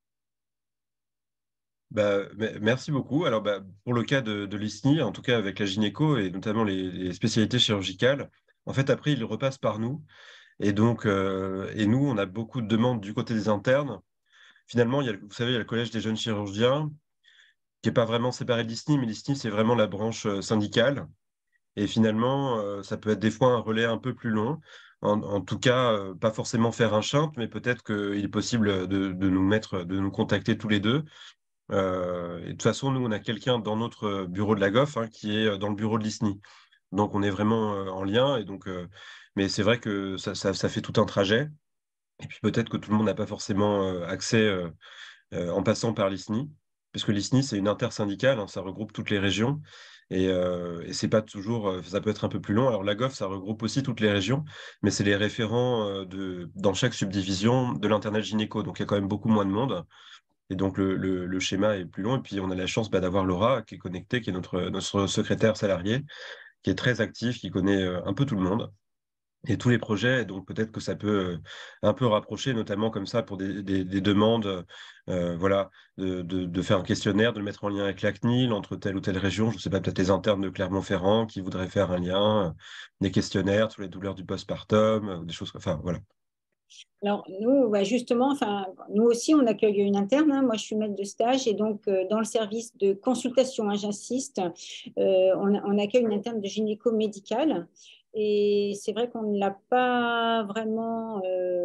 Bah, me- merci beaucoup. Alors, bah, pour le cas de, de l'I S N I, en tout cas avec la gynéco et notamment les, les spécialités chirurgicales, en fait, après, ils repassent par nous. Et donc, euh, et nous, on a beaucoup de demandes du côté des internes. Finalement, il y a, vous savez, il y a le Collège des jeunes chirurgiens, qui n'est pas vraiment séparé de l'I S N I, mais l'I S N I, c'est vraiment la branche euh, syndicale. Et finalement, euh, ça peut être des fois un relais un peu plus long. En, en tout cas, euh, pas forcément faire un shunt, mais peut-être qu'il est possible de, de nous mettre, de nous contacter tous les deux. Euh, et de toute façon, nous, on a quelqu'un dans notre bureau de la G O F hein, qui est dans le bureau de l'I S N I. Donc, on est vraiment euh, en lien. Et donc, euh, mais c'est vrai que ça, ça, ça fait tout un trajet. Et puis peut-être que tout le monde n'a pas forcément euh, accès euh, euh, en passant par l'I S N I, puisque l'I S N I, c'est une intersyndicale, hein, ça regroupe toutes les régions. Et, euh, et c'est pas toujours, euh, ça peut être un peu plus long. Alors la G O F, ça regroupe aussi toutes les régions, mais c'est les référents euh, de, dans chaque subdivision de l'internat gynéco. Donc il y a quand même beaucoup moins de monde. Et donc le, le- le schéma est plus long. Et puis on a la chance bah, d'avoir Laura qui est connectée, qui est notre, notre secrétaire salarié, qui est très actif, qui connaît euh, un peu tout le monde et tous les projets. Donc peut-être que ça peut euh, un peu rapprocher, notamment comme ça pour des, des- des demandes, euh, voilà, de, de- de faire un questionnaire, de le mettre en lien avec la C N I L entre telle ou telle région. Je ne sais pas, peut-être les internes de Clermont-Ferrand qui voudraient faire un lien, euh, des questionnaires sur les douleurs du postpartum, euh, des choses. Enfin voilà. Alors, nous, ouais, justement, enfin, nous aussi, on accueille une interne. hein. Moi, je suis maître de stage et donc, euh, dans le service de consultation, hein, j'insiste, euh, on, on accueille une interne de gynéco-médicale. Et c'est vrai qu'on ne l'a pas vraiment euh,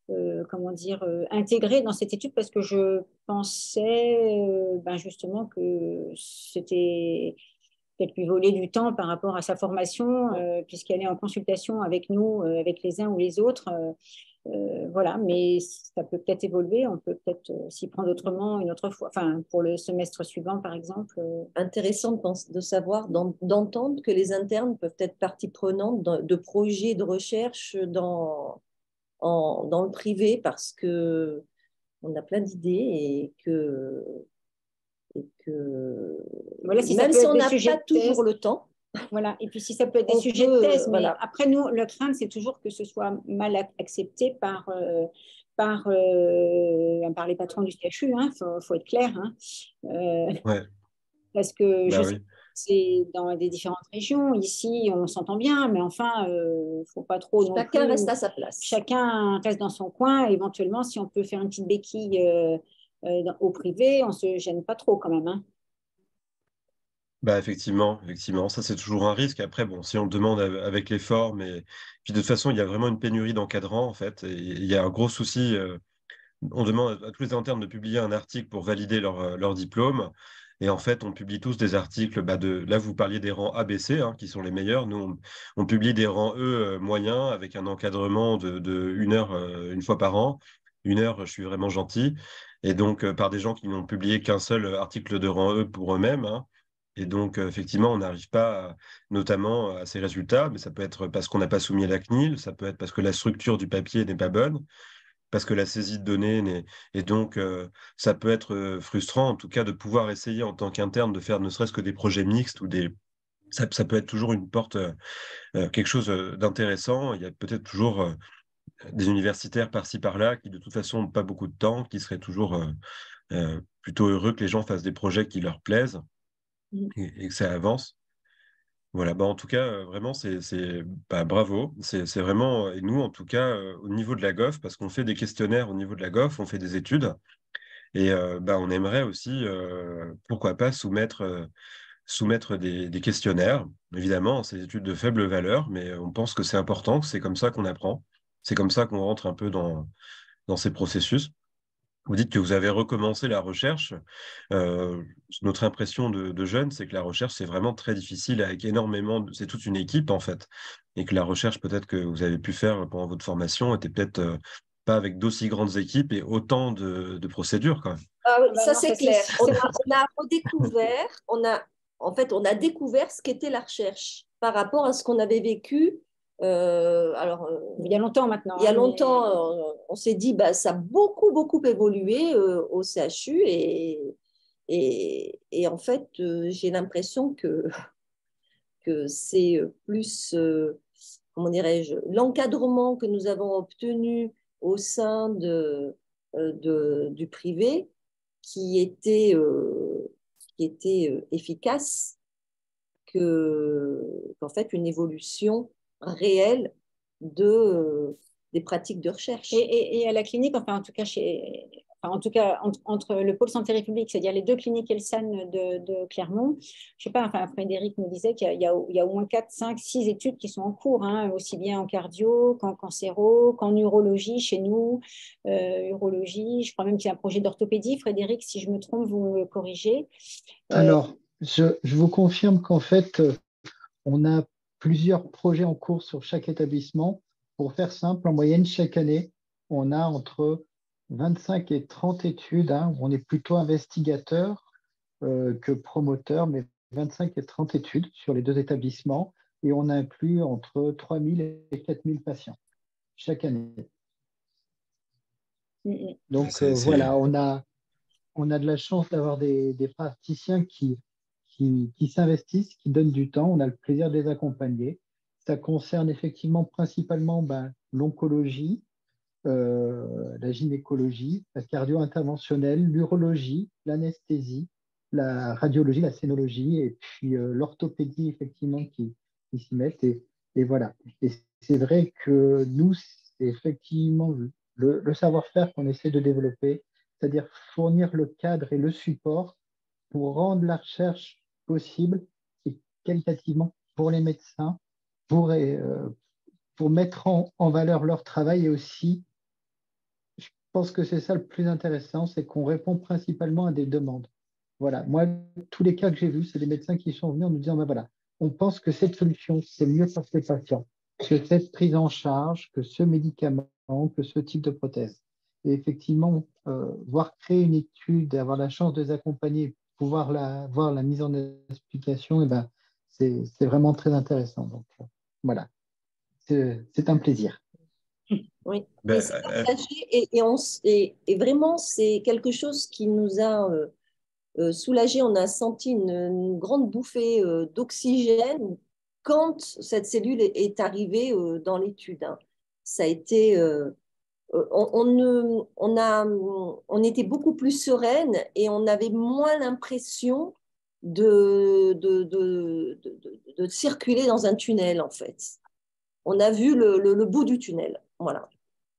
euh, comment dire, euh, intégrée dans cette étude parce que je pensais euh, ben justement que c'était peut-être lui voler du temps par rapport à sa formation, euh, puisqu'elle est en consultation avec nous, euh, avec les uns ou les autres. Euh, euh, voilà, mais ça peut peut-être évoluer, on peut peut-être euh, s'y prendre autrement une autre fois, enfin pour le semestre suivant par exemple. Euh. Intéressant de, penser, de savoir, d'entendre que les internes peuvent être partie prenante de, de projets de recherche dans, en, dans le privé parce que on a plein d'idées et que, et que voilà, si même si on n'a pas toujours le temps. Voilà, et puis si ça peut être des on sujets peut, de thèse, mais voilà. Après nous, le crainte, c'est toujours que ce soit mal accepté par, euh, par, euh, par les patrons du C H U, il hein, faut, faut être clair. Hein. Euh, ouais. Parce que bah je oui. sais que c'est dans des différentes régions, ici on s'entend bien, mais enfin, il euh, ne faut pas trop... Chacun non plus, reste à sa place. Chacun reste dans son coin, éventuellement, si on peut faire une petite béquille euh, euh, au privé, on ne se gêne pas trop quand même. Hein. Bah effectivement, effectivement, ça c'est toujours un risque. Après, bon, si on le demande avec l'effort, mais puis de toute façon, il y a vraiment une pénurie d'encadrants en fait. Et il y a un gros souci. Euh, on demande à tous les internes de publier un article pour valider leur, leur diplôme. Et en fait, on publie tous des articles. Bah de, là, vous parliez des rangs A B C, hein, qui sont les meilleurs. Nous, on, on publie des rangs E euh, moyens avec un encadrement de, de une heure euh, une fois par an. Une heure, je suis vraiment gentil. Et donc, euh, par des gens qui n'ont publié qu'un seul article de rang E pour eux-mêmes. Hein. Et donc, euh, effectivement, on n'arrive pas à, notamment à ces résultats, mais ça peut être parce qu'on n'a pas soumis à la C N I L, ça peut être parce que la structure du papier n'est pas bonne, parce que la saisie de données n'est... Et donc, euh, ça peut être euh, frustrant, en tout cas, de pouvoir essayer en tant qu'interne de faire ne serait-ce que des projets mixtes ou des... Ça, ça peut être toujours une porte, euh, quelque chose euh, d'intéressant. Il y a peut-être toujours euh, des universitaires par-ci, par-là qui, de toute façon, n'ont pas beaucoup de temps, qui seraient toujours euh, euh, plutôt heureux que les gens fassent des projets qui leur plaisent et, et que ça avance. Voilà, bah en tout cas, euh, vraiment, c'est, c'est, bah, bravo. C'est, c'est vraiment, et nous, en tout cas, euh, au niveau de la G O F, parce qu'on fait des questionnaires au niveau de la G O F, on fait des études, et euh, bah, on aimerait aussi, euh, pourquoi pas, soumettre, euh, soumettre des, des questionnaires. Évidemment, c'est des études de faible valeur, mais on pense que c'est important, que c'est comme ça qu'on apprend. C'est comme ça qu'on rentre un peu dans, dans ces processus. Vous dites que vous avez recommencé la recherche. Euh, notre impression de, de jeunes, c'est que la recherche, c'est vraiment très difficile avec énormément de... C'est toute une équipe, en fait. Et que la recherche, peut-être que vous avez pu faire pendant votre formation, était peut-être euh, pas avec d'aussi grandes équipes et autant de, de procédures, quand même. Ah, oui, ça, c'est clair. On a, on a redécouvert, on a, en fait, on a découvert ce qu'était la recherche par rapport à ce qu'on avait vécu. Euh, alors, euh, il y a longtemps maintenant. Il y a hein, longtemps, mais... euh, on s'est dit, bah, ça a beaucoup, beaucoup évolué euh, au C H U et, et, et en fait, euh, j'ai l'impression que, que c'est plus, euh, comment dirais-je, l'encadrement que nous avons obtenu au sein de, euh, de, du privé qui était, euh, qui était euh, efficace que, qu'en fait, une évolution réelle de, euh, des pratiques de recherche. Et, et, et, à la clinique, enfin en tout cas, chez, enfin, en tout cas entre, entre le pôle santé République, c'est-à-dire les deux cliniques Elsan de, de Clermont, je sais pas, enfin Frédéric nous disait qu'il y a, il y a, il y a au moins quatre, cinq, six études qui sont en cours, hein, aussi bien en cardio qu'en cancéro, qu'en urologie chez nous, euh, urologie, je crois même qu'il y a un projet d'orthopédie. Frédéric, si je me trompe, vous me corrigez. Euh, Alors, je, je vous confirme qu'en fait, on a plusieurs projets en cours sur chaque établissement. Pour faire simple, en moyenne, chaque année, on a entre vingt-cinq et trente études. Hein, on est plutôt investigateur euh, que promoteur, mais vingt-cinq et trente études sur les deux établissements. Et on inclut entre trois mille et quatre mille patients chaque année. Donc c'est, euh, c'est... voilà, on a, on a de la chance d'avoir des, des praticiens qui, qui, qui s'investissent, qui donnent du temps. On a le plaisir de les accompagner. Ça concerne effectivement principalement ben, l'oncologie, euh, la gynécologie, la cardio-interventionnelle, l'urologie, l'anesthésie, la radiologie, la scénologie et puis euh, l'orthopédie effectivement qui, qui s'y mettent. Et, et voilà. Et c'est vrai que nous, c'est effectivement le, le savoir-faire qu'on essaie de développer, c'est-à-dire fournir le cadre et le support pour rendre la recherche possible et qualitativement pour les médecins, pour, euh, pour mettre en, en valeur leur travail et aussi pense que c'est ça le plus intéressant, c'est qu'on répond principalement à des demandes. Voilà, moi, tous les cas que j'ai vus, c'est des médecins qui sont venus en nous disant, ben voilà, on pense que cette solution, c'est mieux pour ces patients, que cette prise en charge, que ce médicament, que ce type de prothèse. Et effectivement, euh, voir créer une étude, avoir la chance de les accompagner, pouvoir la, voir la mise en explication, et ben, c'est c'est vraiment très intéressant. Donc, euh, voilà, c'est c'est un plaisir. Oui, Ben, oui, c'est euh, partagé et, et, on s- et- et vraiment, c'est quelque chose qui nous a euh, euh, soulagés. On a senti une, une grande bouffée euh, d'oxygène quand cette cellule est, est arrivée euh, dans l'étude, hein. Ça a été, euh, euh, on, on, ne- on a, on était beaucoup plus sereine et on avait moins l'impression de, de, de, de, de- de circuler dans un tunnel, en fait. On a vu le, le- le bout du tunnel. Voilà.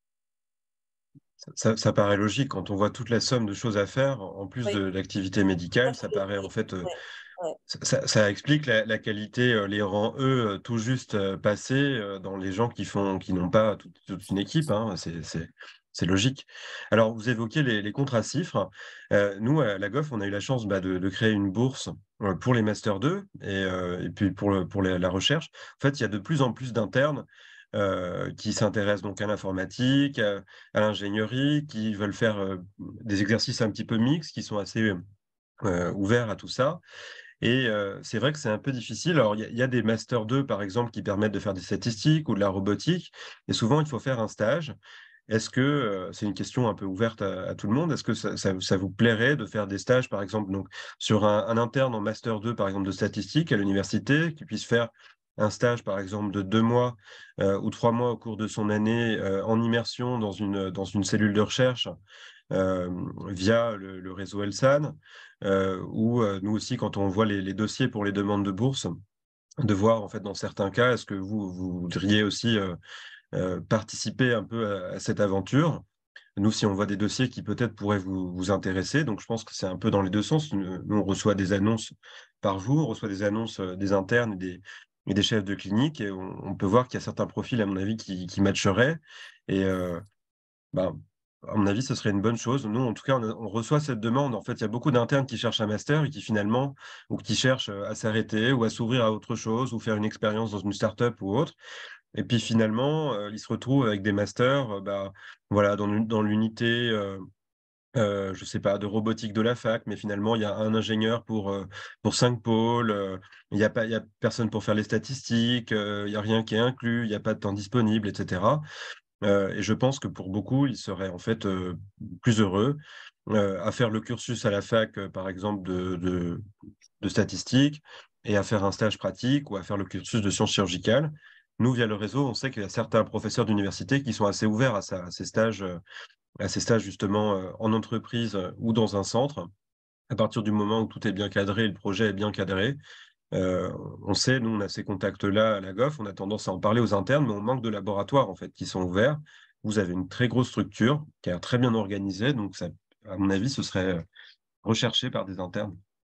Ça, ça paraît logique quand on voit toute la somme de choses à faire, en plus de Oui, l'activité médicale, ça paraît en fait, euh, ouais, ouais. ça, ça- ça explique la, la qualité, euh, les rangs E euh, tout juste euh, passés euh, dans les gens qui font, qui n'ont pas toute, toute une équipe, hein, c'est, c'est, c'est logique. Alors, vous évoquez les, les contrats-cifres. Euh, nous, à la G O F, on a eu la chance bah, de, de créer une bourse euh, pour les Master deux et, euh, et puis pour, le- pour les- la recherche. En fait, il y a de plus en plus d'internes euh, qui s'intéressent donc à l'informatique, à, à l'ingénierie, qui veulent faire euh, des exercices un petit peu mixtes, qui sont assez euh, ouverts à tout ça. Et euh, c'est vrai que c'est un peu difficile. Alors, il y, a- il y a des Master deux, par exemple, qui permettent de faire des statistiques ou de la robotique. Et souvent, il faut faire un stage. Est-ce que, euh, c'est une question un peu ouverte à, à tout le monde, est-ce que ça, ça- ça vous plairait de faire des stages, par exemple, donc, sur un, un interne en Master deux, par exemple, de statistique à l'université, qui puisse faire un stage, par exemple, de deux mois euh, ou trois mois au cours de son année euh, en immersion dans une, dans une cellule de recherche euh, via le, le réseau ELSAN, euh, ou euh, nous aussi, quand on voit les, les dossiers pour les demandes de bourse, de voir, en fait, dans certains cas, est-ce que vous, vous voudriez aussi euh, euh, participer un peu à, à cette aventure. Nous, si on voit des dossiers qui peut-être pourraient vous, vous intéresser, donc je pense que c'est un peu dans les deux sens. Nous, nous, on reçoit des annonces par jour, on reçoit des annonces euh, des internes et des, et des chefs de clinique, et on, on peut voir qu'il y a certains profils, à mon avis, qui, qui matcheraient. Et euh, ben, à mon avis, ce serait une bonne chose. Nous, en tout cas, on, a- on reçoit cette demande. En fait, il y a beaucoup d'internes qui cherchent un master et qui finalement, ou qui cherchent euh, à s'arrêter ou à s'ouvrir à autre chose ou faire une expérience dans une start-up ou autre. Et puis finalement, euh, ils se retrouvent avec des masters, euh, bah, voilà, dans, l'uni- dans l'unité, euh, euh, je sais pas, de robotique de la fac, mais finalement, il y a un ingénieur pour, euh, pour cinq pôles, euh, il n'y a pas, il y a personne pour faire les statistiques, euh, il n'y a rien qui est inclus, il n'y a pas de temps disponible, et cetera. Euh, et je pense que pour beaucoup, ils seraient en fait euh, plus heureux euh, à faire le cursus à la fac, euh, par exemple, de, de, de statistiques et à faire un stage pratique ou à faire le cursus de sciences chirurgicales. Nous, via le réseau, on sait qu'il y a certains professeurs d'université qui sont assez ouverts à, ça- à ces stages, euh, à ces stages justement euh, en entreprise euh, ou dans un centre. À partir du moment où tout est bien cadré, le projet est bien cadré, euh, on sait, nous, on a ces contacts-là à la G O F, on a tendance à en parler aux internes, mais on manque de laboratoires, en fait, qui sont ouverts. Vous avez une très grosse structure qui est très bien organisée, donc ça, à mon avis, ce serait euh, recherché par des internes.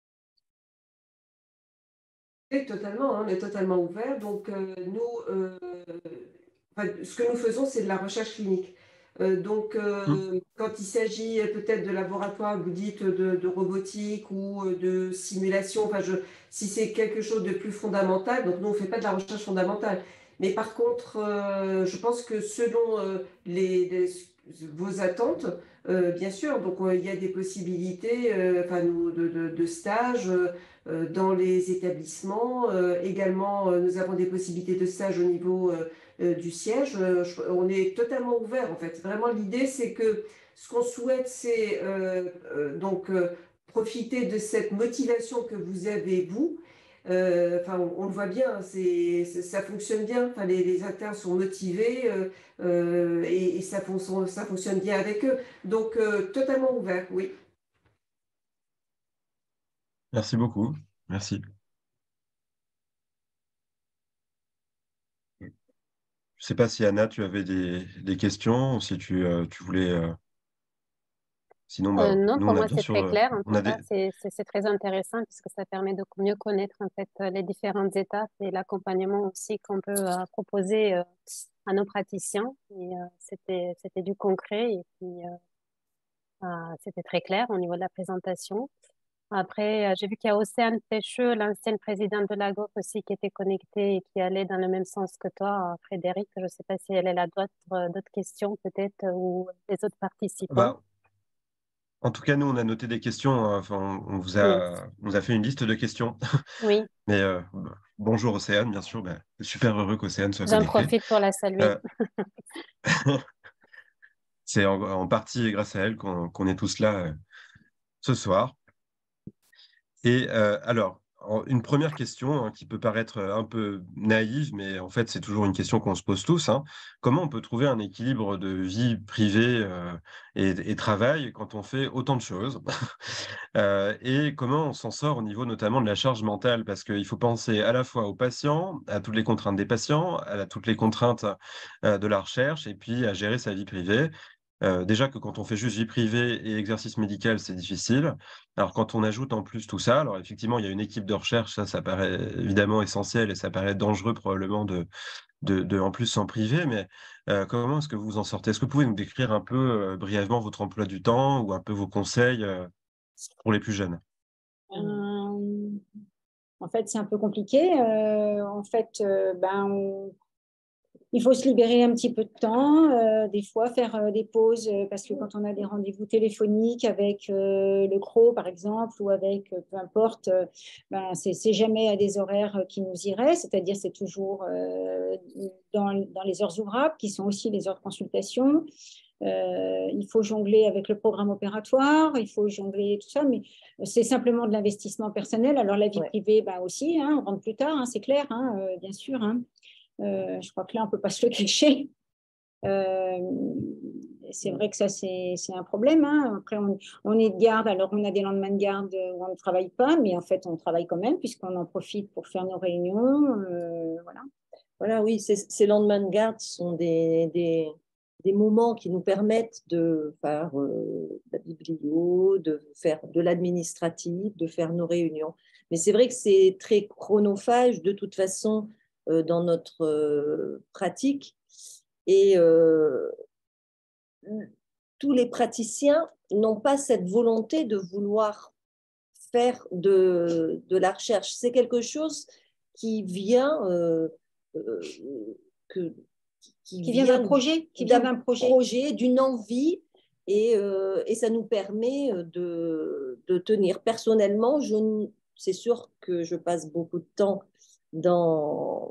Oui, totalement, hein, on est totalement ouvert. Donc, euh, nous, euh, enfin, ce que nous faisons, c'est de la recherche clinique. Euh, donc, Hmm. euh, quand il s'agit euh, peut-être de laboratoire, vous dites de, de robotique ou euh, de simulation, enfin, je, si c'est quelque chose de plus fondamental, donc nous, on ne fait pas de la recherche fondamentale. Mais par contre, euh, je pense que selon euh, les, les- vos attentes, euh, bien sûr, donc euh, il y a des possibilités euh, enfin, nous, de, de, de stages euh, dans les établissements. Euh, également, euh, nous avons des possibilités de stage au niveau euh, euh, du siège. Euh, je- on est totalement ouvert en fait. Vraiment, l'idée, c'est que ce qu'on souhaite, c'est euh, euh, donc euh, profiter de cette motivation que vous avez, vous. Euh, Enfin, on, on le voit bien, c'est, c'est- ça fonctionne bien. Enfin, les, les internes sont motivés euh, euh, et, et ça, fon- ça fonctionne bien avec eux. Donc, euh, totalement ouvert, oui. Merci beaucoup. Merci. Je ne sais pas si Anna, tu avais des, des questions ou si tu, euh, tu voulais. euh, Sinon, bah, Euh, non, nous, pour on a moi, bien c'est sûr, très euh, clair. En on tout a cas, des... c'est c'est- c'est très intéressant puisque ça permet de mieux connaître en fait les différentes étapes et l'accompagnement aussi qu'on peut euh, proposer euh, à nos praticiens. Et euh, c'était c'était du concret et puis euh, euh, c'était très clair au niveau de la présentation. Après, euh, j'ai vu qu'il y a Océane Pêcheux, l'ancienne présidente de la G O F aussi, qui était connectée et qui allait dans le même sens que toi, euh, Frédéric. Je ne sais pas si elle a d'autres euh, d'autres questions peut-être euh, ou les autres participants. Bah, en tout cas, nous, on a noté des questions. Hein. Enfin, on, on vous Oui, a, on vous a fait une liste de questions. oui. Mais euh, bah, bonjour Océane, bien sûr. Bah, super heureux qu'Océane soit J'en connectée. profite pour la saluer. Euh, c'est en, en partie grâce à elle qu'on qu'on est tous là euh, ce soir. Et euh, alors, en- une première question hein, qui peut paraître un peu naïve, mais en fait, c'est toujours une question qu'on se pose tous. Hein. Comment on peut trouver un équilibre de vie privée euh, et, et travail quand on fait autant de choses? Euh, et comment on s'en sort au niveau notamment de la charge mentale? Parce qu'il faut penser à la fois aux patients, à toutes les contraintes des patients, à la- toutes les contraintes euh, de la recherche, et puis à gérer sa vie privée. Euh, déjà que quand on fait juste vie privée et exercice médical, c'est difficile. Alors quand on ajoute en plus tout ça, alors effectivement, il y a une équipe de recherche, ça, ça paraît évidemment essentiel et ça paraît dangereux probablement de, de, de en plus s'en priver, mais euh, comment est-ce que vous vous en sortez? Est-ce que vous pouvez nous décrire un peu euh, brièvement votre emploi du temps ou un peu vos conseils euh, pour les plus jeunes? Euh, en fait, c'est un peu compliqué. Euh, en fait, euh, ben, on- il faut se libérer un petit peu de temps, euh, des fois faire euh, des pauses, euh, parce que quand on a des rendez-vous téléphoniques avec euh, le C R O, par exemple, ou avec euh, peu importe, euh, ben, c'est c'est jamais à des horaires qui nous iraient, c'est-à-dire c'est toujours euh, dans, dans les heures ouvrables, qui sont aussi les heures de consultation. Euh, il faut jongler avec le programme opératoire, il faut jongler tout ça, mais c'est simplement de l'investissement personnel. Alors la vie Ouais. privée, bah aussi, hein, on rentre plus tard, hein, c'est clair, hein, euh, bien sûr. Hein. Euh, je crois que là, on ne peut pas se le cacher. Euh, c'est vrai que ça, c'est un problème. Hein. Après, on, on est de garde, alors on a des lendemains de garde où on ne travaille pas, mais en fait, on travaille quand même, puisqu'on en profite pour faire nos réunions. Euh, voilà. Voilà, oui, ces, ces lendemains de garde sont des, des, des moments qui nous permettent de faire euh, la biblio, de faire de l'administratif, de faire nos réunions. Mais c'est vrai que c'est très chronophage de toute façon euh, dans notre euh, pratique. Et euh, tous les praticiens n'ont pas cette volonté de vouloir faire de, de la recherche. C'est quelque chose qui vient... Euh, euh, que, qui, qui vient d'un projet, qui vient d'un projet, projet d'une envie, et, euh, et ça nous permet de, de tenir. Personnellement, c'est sûr que je passe beaucoup de temps dans,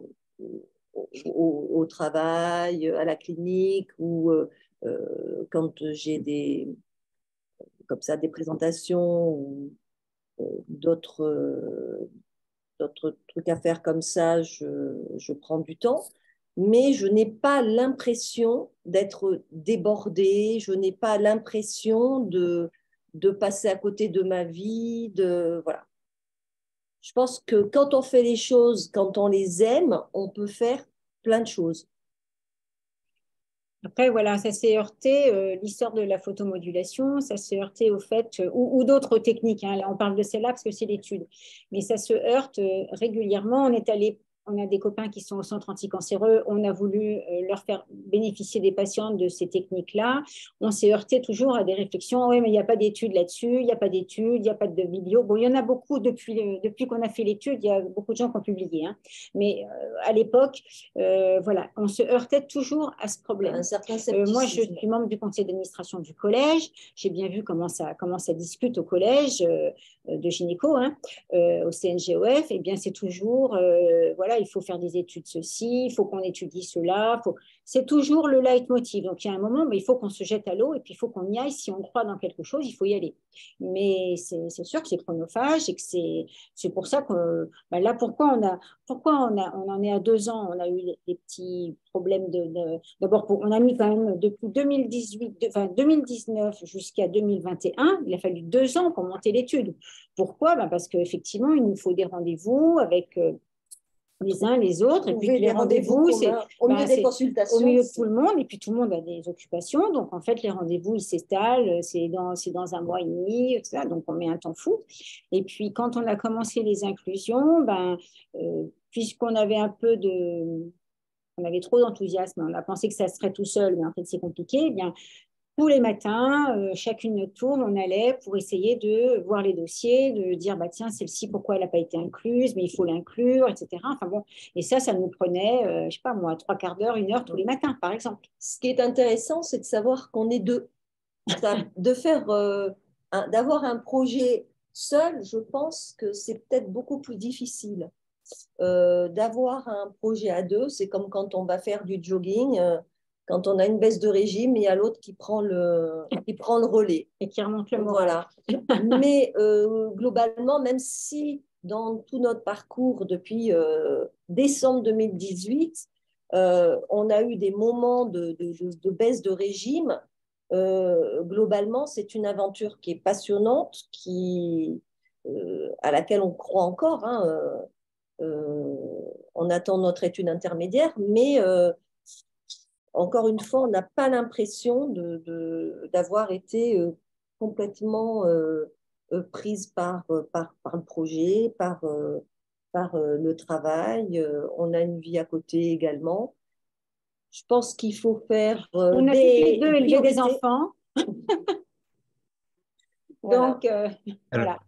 au, au travail, à la clinique, ou euh, quand j'ai des, comme ça, des présentations ou euh, d'autres euh, d'autres trucs à faire comme ça, je, je prends du temps. Mais je n'ai pas l'impression d'être débordée, je n'ai pas l'impression de, de passer à côté de ma vie. De, voilà. Je pense que quand on fait les choses, quand on les aime, on peut faire plein de choses. Après, voilà, ça s'est heurté, euh, l'histoire de la photomodulation, ça s'est heurté au fait, euh, ou, ou d'autres techniques, hein, là on parle de celle-là parce que c'est l'étude, mais ça se heurte euh, régulièrement. On est allé, on a des copains qui sont au centre anticancéreux, on a voulu euh, leur faire bénéficier des patients de ces techniques-là. On s'est heurté toujours à des réflexions, oui, mais il n'y a pas d'études là-dessus, il n'y a pas d'études, il n'y a pas de vidéos. Bon, il y en a beaucoup depuis, euh, depuis qu'on a fait l'étude, il y a beaucoup de gens qui ont publié, hein. Mais euh, à l'époque, euh, voilà, on se heurtait toujours à ce problème. Euh, moi, je suis membre du conseil d'administration du collège. J'ai bien vu comment ça, comment ça discute au collège euh, de gynéco, hein, euh, au C N G O F. Eh bien, c'est toujours, euh, voilà, il faut faire des études ceci, il faut qu'on étudie cela. Faut... C'est toujours le leitmotiv. Donc, il y a un moment, mais il faut qu'on se jette à l'eau et puis il faut qu'on y aille. Si on croit dans quelque chose, il faut y aller. Mais c'est sûr que c'est chronophage et que c'est pour ça que ben là, pourquoi on a, pourquoi on a, on en est à deux ans, on a eu des petits problèmes de, de d'abord, on a mis quand même depuis deux mille dix-huit, enfin deux mille dix-neuf jusqu'à deux mille vingt et un, il a fallu deux ans pour monter l'étude. Pourquoi? Ben parce qu'effectivement, il nous faut des rendez-vous avec euh, les uns les autres. Et puis les, les rendez-vous, c'est au bah, milieu des consultations. Au milieu de tout le monde, et puis tout le monde a des occupations. Donc, en fait, les rendez-vous, ils s'étalent. C'est dans, dans un mois et demi, et cetera. Donc, on met un temps fou. Et puis, quand on a commencé les inclusions, ben, euh, puisqu'on avait un peu de... On avait trop d'enthousiasme, on a pensé que ça serait tout seul, mais en fait, c'est compliqué. Eh bien, tous les matins, euh, chacune notre tour, on allait pour essayer de voir les dossiers, de dire, bah, tiens, celle-ci, pourquoi elle n'a pas été incluse, mais il faut l'inclure, et cetera. Enfin bon, et ça, ça nous prenait, euh, je ne sais pas moi, trois quarts d'heure, une heure tous les matins, par exemple. Ce qui est intéressant, c'est de savoir qu'on est deux. Ça, de faire, euh, un, d'avoir un projet seul, je pense que c'est peut-être beaucoup plus difficile. Euh, d'avoir un projet à deux, c'est comme quand on va faire du jogging, euh, quand on a une baisse de régime, il y a l'autre qui prend le, qui prend le relais. Et qui remonte le moral. Voilà. Mais euh, globalement, même si dans tout notre parcours depuis euh, décembre deux mille dix-huit, euh, on a eu des moments de, de, de, de baisse de régime, euh, globalement, c'est une aventure qui est passionnante, qui, euh, à laquelle on croit encore, hein, euh, Euh, on attend notre étude intermédiaire, mais euh, encore une fois, on n'a pas l'impression de, de, d'avoir été euh, complètement euh, euh, prise par, par, par le projet, par, euh, par euh, le travail. Euh, on a une vie à côté également. Je pense qu'il faut faire euh, on a des, tous les deux élevé des enfants. Voilà. Donc, euh, Alors, voilà.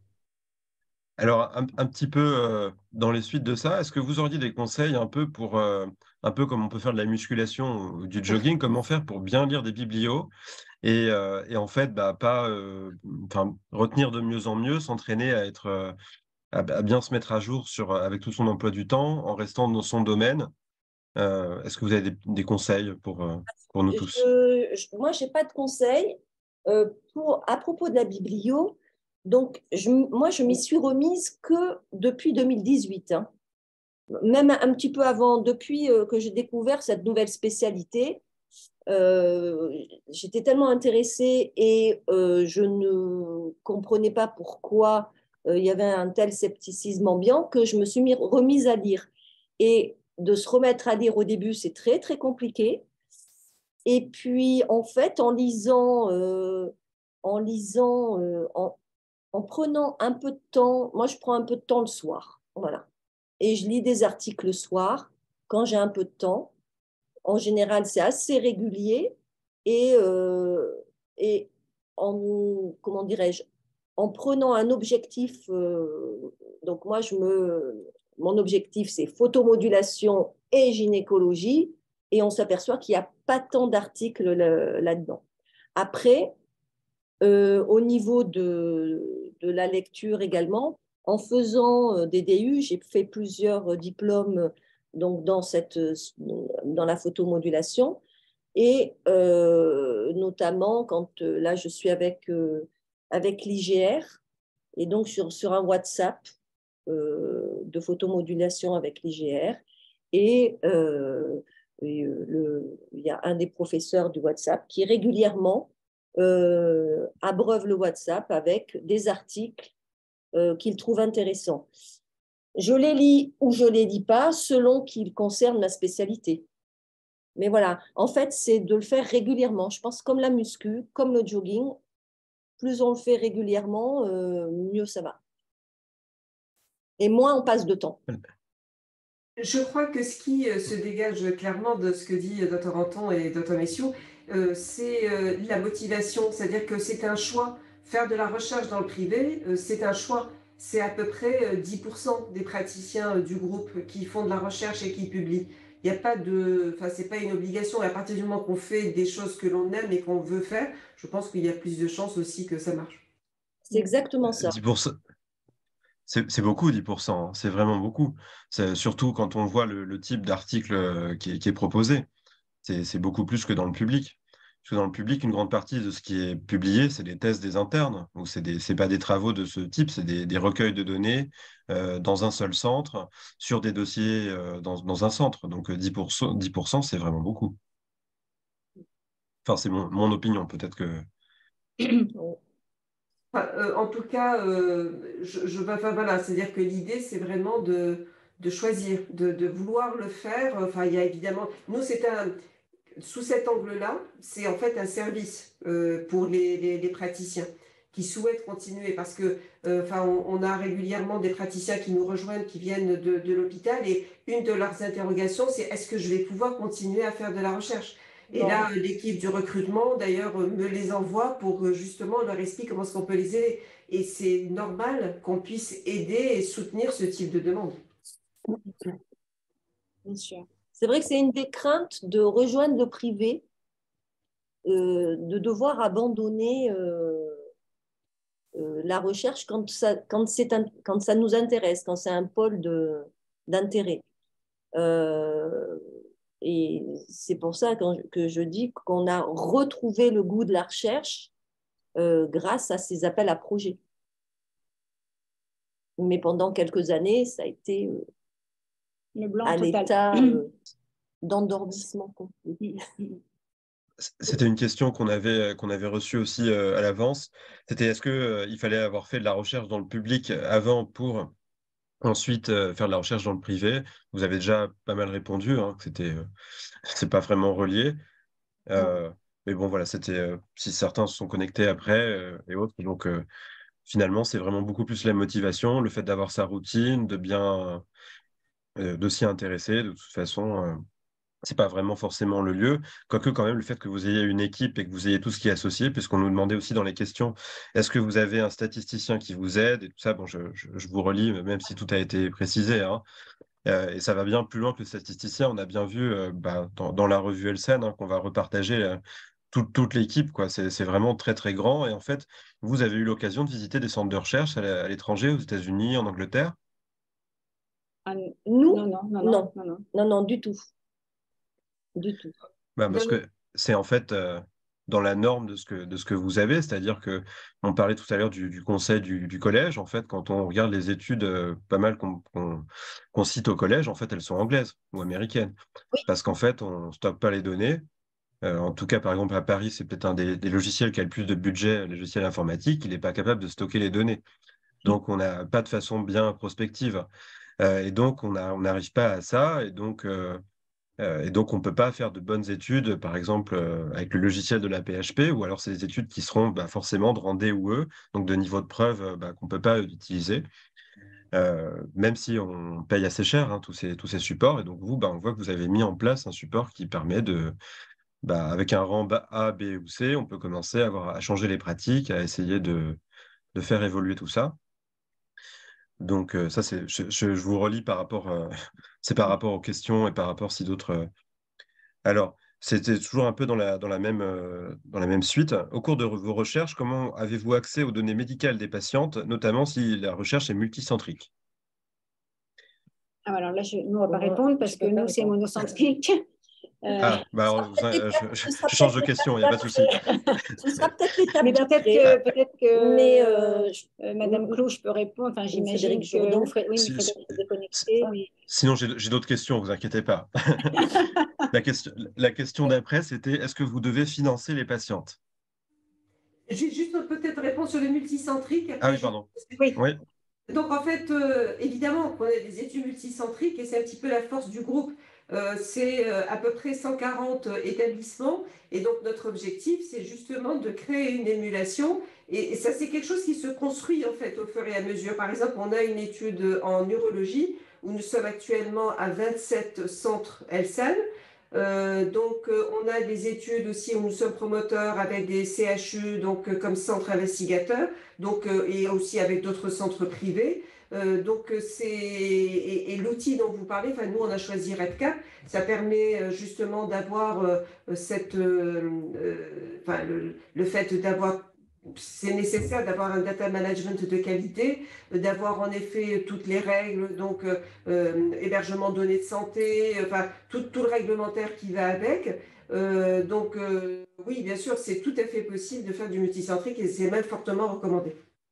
Alors, un, un petit peu euh, dans les suites de ça, est-ce que vous auriez des conseils un peu pour, euh, un peu comme on peut faire de la musculation ou du jogging, comment faire pour bien lire des biblios et, euh, et en fait, bah, pas, euh, enfin, retenir de mieux en mieux, s'entraîner à être, euh, à, à bien se mettre à jour sur, avec tout son emploi du temps, en restant dans son domaine. Euh, est-ce que vous avez des, des conseils pour, euh, pour nous tous? Je, je, moi, je n'ai pas de conseils euh, pour, à propos de la biblio. Donc, je, moi, je m'y suis remise que depuis deux mille dix-huit. Hein. Même un, un petit peu avant, depuis euh, que j'ai découvert cette nouvelle spécialité, euh, j'étais tellement intéressée et euh, je ne comprenais pas pourquoi euh, il y avait un tel scepticisme ambiant que je me suis mis, remise à lire. Et de se remettre à lire au début, c'est très, très compliqué. Et puis, en fait, en lisant, euh, en lisant, euh, en, en prenant un peu de temps, moi, je prends un peu de temps le soir, voilà. Et je lis des articles le soir quand j'ai un peu de temps. En général, c'est assez régulier et, euh, et en, comment dirais-je, en prenant un objectif, euh, donc moi, je me, mon objectif, c'est photomodulation et gynécologie, et on s'aperçoit qu'il n'y a pas tant d'articles là-dedans. Après, euh, au niveau de, de la lecture également, en faisant des D U, j'ai fait plusieurs diplômes donc dans, cette, dans la photomodulation, et euh, notamment quand euh, là je suis avec, euh, avec l'I G R, et donc sur, sur un WhatsApp euh, de photomodulation avec l'I G R, et, euh, et le, il y a un des professeurs du WhatsApp qui régulièrement euh, abreuve le WhatsApp avec des articles euh, qu'il trouve intéressants. Je les lis ou je ne les lis pas selon qu'ils concernent ma spécialité. Mais voilà, en fait, c'est de le faire régulièrement. Je pense comme la muscu, comme le jogging, plus on le fait régulièrement, euh, mieux ça va. Et moins on passe de temps. Je crois que ce qui se dégage clairement de ce que dit docteur Anton et docteur Messiou, euh, c'est euh, la motivation, c'est-à-dire que c'est un choix. Faire de la recherche dans le privé, euh, c'est un choix. C'est à peu près dix pour cent des praticiens du groupe qui font de la recherche et qui publient. Il n'y a pas de, enfin, c'est pas une obligation. Et à partir du moment qu'on fait des choses que l'on aime et qu'on veut faire, je pense qu'il y a plus de chances aussi que ça marche. C'est exactement ça. dix pour cent. C'est beaucoup, dix pour cent, hein. C'est vraiment beaucoup. Surtout quand on voit le, le type d'article qui, qui est proposé. C'est beaucoup plus que dans le public. Parce que dans le public, une grande partie de ce qui est publié, c'est des thèses des internes. Donc, ce n'est pas des travaux de ce type, c'est des, des recueils de données euh, dans un seul centre, sur des dossiers euh, dans, dans un centre. Donc, dix pour cent, dix pour cent, c'est vraiment beaucoup. Enfin, c'est mon, mon opinion, peut-être que... Enfin, euh, en tout cas, euh, je, je, enfin, voilà, c'est-à-dire que l'idée, c'est vraiment de, de choisir, de, de vouloir le faire. Enfin, il y a évidemment, nous, c'est un, sous cet angle-là, c'est en fait un service euh, pour les, les, les praticiens qui souhaitent continuer parce que, euh, enfin, on, on a régulièrement des praticiens qui nous rejoignent, qui viennent de, de l'hôpital et une de leurs interrogations, c'est est-ce que je vais pouvoir continuer à faire de la recherche? Et bon. Là, l'équipe du recrutement, d'ailleurs, me les envoie pour justement leur expliquer comment est-ce qu'on peut les aider. Et c'est normal qu'on puisse aider et soutenir ce type de demande. Bien sûr. C'est vrai que c'est une des craintes de rejoindre le privé, euh, de devoir abandonner euh, euh, la recherche quand ça, quand, c'est un, quand ça nous intéresse, quand c'est un pôle de, d'intérêt. Euh, et c'est pour ça quand je, que je dis qu'on a retrouvé le goût de la recherche euh, grâce à ces appels à projets. Mais pendant quelques années, ça a été euh, le blanc un total. état euh, d'endormissement complet. C'était une question qu'on avait, qu'on avait reçue aussi euh, à l'avance. C'était est-ce qu'il euh, fallait avoir fait de la recherche dans le public avant pour ensuite euh, faire de la recherche dans le privé? Vous avez déjà pas mal répondu, hein, que c'était, euh, c'est pas vraiment relié. Euh, mais bon, voilà, c'était euh, si certains se sont connectés après euh, et autres. Donc euh, finalement, c'est vraiment beaucoup plus la motivation, le fait d'avoir sa routine, de bien, euh, de s'y intéresser. De toute façon. Euh, c'est pas vraiment forcément le lieu, quoique quand même le fait que vous ayez une équipe et que vous ayez tout ce qui est associé, puisqu'on nous demandait aussi dans les questions, est-ce que vous avez un statisticien qui vous aide et tout ça, bon, je, je, je vous relis, même si tout a été précisé, hein. Euh, et ça va bien plus loin que le statisticien, on a bien vu euh, bah, dans, dans la revue Elsen hein, qu'on va repartager euh, toute, toute l'équipe, quoi. C'est, c'est vraiment très très grand, et en fait, vous avez eu l'occasion de visiter des centres de recherche à l'étranger, aux États-Unis, en Angleterre? Ah, nous non non non, non, non, non, non. non, non, du tout. Du tout. Bah, parce que c'est en fait euh, dans la norme de ce que, de ce que vous avez, c'est-à-dire que on parlait tout à l'heure du, du conseil du, du collège. En fait, quand on regarde les études, euh, pas mal qu'on qu'on, qu'on cite au collège, en fait, elles sont anglaises ou américaines. Oui. Parce qu'en fait, on ne stocke pas les données. Euh, en tout cas, par exemple, à Paris, c'est peut-être un des, des logiciels qui a le plus de budget, les logiciels informatiques, il n'est pas capable de stocker les données. Donc, on n'a pas de façon bien prospective. Euh, et donc, on a- on n'arrive pas à ça. Et donc, euh, euh, et donc, on ne peut pas faire de bonnes études, par exemple, euh, avec le logiciel de la P H P, ou alors c'est des études qui seront bah, forcément de rang D ou E, donc de niveau de preuve euh, bah, qu'on ne peut pas utiliser, euh, même si on paye assez cher hein, tous ces, tous ces supports. Et donc, vous, bah, on voit que vous avez mis en place un support qui permet de, bah, avec un rang A, B ou C, on peut commencer à, avoir, à changer les pratiques, à essayer de, de faire évoluer tout ça. Donc, euh, ça, c'est, je, je, je vous relis par rapport, euh, c'est par rapport aux questions et par rapport si d'autres. Euh, Alors, c'était toujours un peu dans la, dans la même, euh, dans la même suite. Au cours de vos recherches, comment avez-vous accès aux données médicales des patientes, notamment si la recherche est multicentrique? Ah, alors là, je, nous, on ne va pas répondre parce que nous, c'est monocentrique. Euh... Ah, bah alors, je, je, je, je change de question, il n'y a pas de souci. Ce sera peut-être l'étape Mais peut-être que, peut-être que mais, euh, euh, Madame Clouche peut répondre. Enfin, j'imagine que vous ferez, oui, si, mais si, déconnecté. Mais... Sinon, j'ai d'autres questions, vous inquiétez pas. la question, la question d'après, c'était est-ce que vous devez financer les patientes? J'ai juste peut-être réponse sur le multicentrique. Ah oui, pardon. Oui. oui. Donc, en fait, euh, évidemment, on a des études multicentriques et c'est un petit peu la force du groupe. Euh, c'est euh, à peu près cent quarante établissements. Et donc, notre objectif, c'est justement de créer une émulation. Et, et ça, c'est quelque chose qui se construit, en fait, au fur et à mesure. Par exemple, on a une étude en neurologie où nous sommes actuellement à vingt-sept centres Elsan. Euh, donc, euh, on a des études aussi où nous sommes promoteurs avec des C H U, donc euh, comme centre investigateur, donc, euh, et aussi avec d'autres centres privés. Euh, donc, c'est et, et l'outil dont vous parlez, enfin, nous, on a choisi RedCap. Ça permet euh, justement d'avoir euh, cette, euh, euh, enfin, le, le fait d'avoir c'est nécessaire d'avoir un data management de qualité, d'avoir en effet toutes les règles, donc euh, hébergement de données de santé, enfin tout, tout le réglementaire qui va avec. Euh, donc euh, oui, bien sûr, c'est tout à fait possible de faire du multicentrique et c'est même fortement recommandé.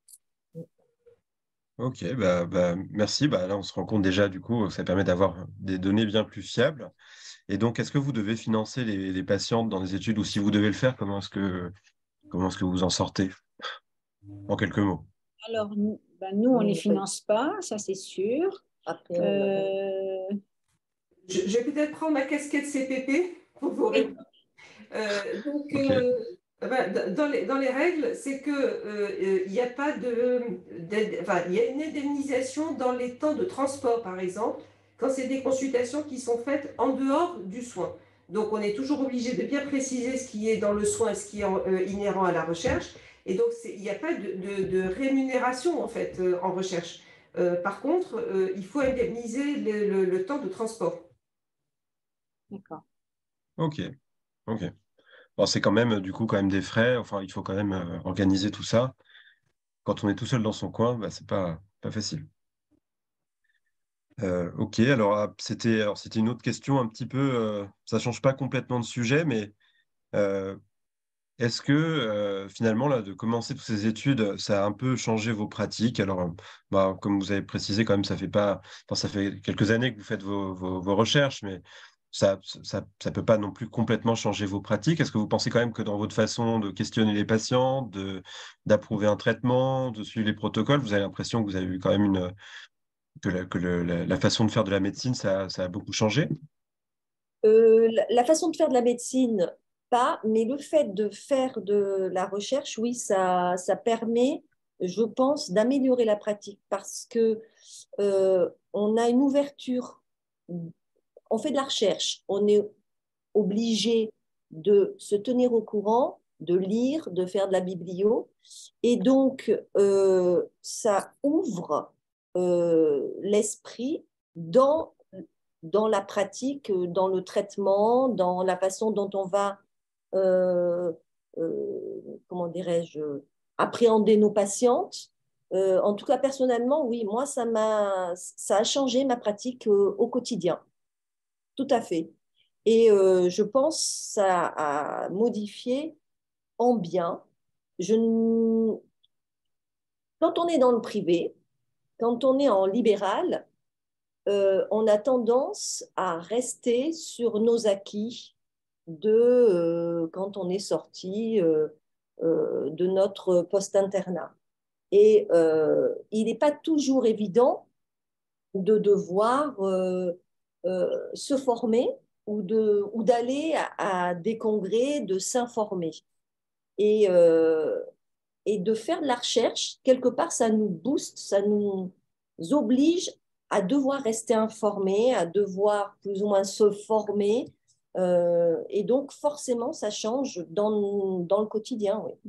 Ok, bah, bah, merci. Bah, là, on se rend compte déjà, du coup, que ça permet d'avoir des données bien plus fiables. Et donc, est-ce que vous devez financer les, les patientes dans les études ou si vous devez le faire, comment est-ce que, comment est-ce que vous en sortez? En quelques mots. Alors, ben, nous, on ne les finance pas, ça c'est sûr. Après, euh... je, je vais peut-être prendre ma casquette C P P pour vous répondre. Euh, donc, okay. euh, dans, les, dans les règles, c'est qu'il euh, n'y a pas de, de, enfin, il y a une indemnisation dans les temps de transport, par exemple, quand c'est des consultations qui sont faites en dehors du soin. Donc, on est toujours obligé de bien préciser ce qui est dans le soin et ce qui est en, euh, inhérent à la recherche. Et donc, il n'y a pas de, de, de rémunération, en fait, euh, en recherche. Euh, par contre, euh, il faut indemniser le, le, le temps de transport. D'accord. Ok, ok. Bon, c'est quand même, du coup, quand même des frais. Enfin, il faut quand même euh, organiser tout ça. Quand on est tout seul dans son coin, bah, c'est pas, pas facile. Euh, ok, alors ah, c'était alors c'était une autre question un petit peu, euh, ça change pas complètement de sujet, mais euh, est-ce que euh, finalement là de commencer toutes ces études, ça a un peu changé vos pratiques? Alors, euh, bah, comme vous avez précisé, quand même, ça fait pas, enfin, ça fait quelques années que vous faites vos, vos, vos recherches, mais ça, ça, ça peut pas non plus complètement changer vos pratiques. Est-ce que vous pensez quand même que dans votre façon de questionner les patients, de d'approuver un traitement, de suivre les protocoles, vous avez l'impression que vous avez eu quand même une que la, que le, la, la façon de faire de la médecine, ça, ça a beaucoup changé? Euh, la, la façon de faire de la médecine, pas, mais le fait de faire de la recherche, oui, ça, ça permet, je pense, d'améliorer la pratique parce que euh, on a une ouverture, on fait de la recherche, on est obligé de se tenir au courant, de lire, de faire de la biblio, et donc euh, ça ouvre euh, l'esprit dans dans la pratique, dans le traitement, dans la façon dont on va, euh, euh, comment dirais-je, appréhender nos patientes. Euh, en tout cas, personnellement, oui, moi, ça m'a, ça a changé ma pratique euh, au quotidien. Tout à fait. Et euh, je pense que ça a modifié en bien. Je n... Quand on est dans le privé, quand on est en libéral, euh, on a tendance à rester sur nos acquis de euh, quand on est sorti euh, euh, de notre post-internat. Et euh, il n'est pas toujours évident de devoir euh, euh, se former ou, de, ou d'aller à, à des congrès, de s'informer. Et, euh, et de faire de la recherche, quelque part, ça nous booste, ça nous oblige à devoir rester informés, à devoir plus ou moins se former. Euh, et donc, forcément, ça change dans, dans le quotidien. Oui.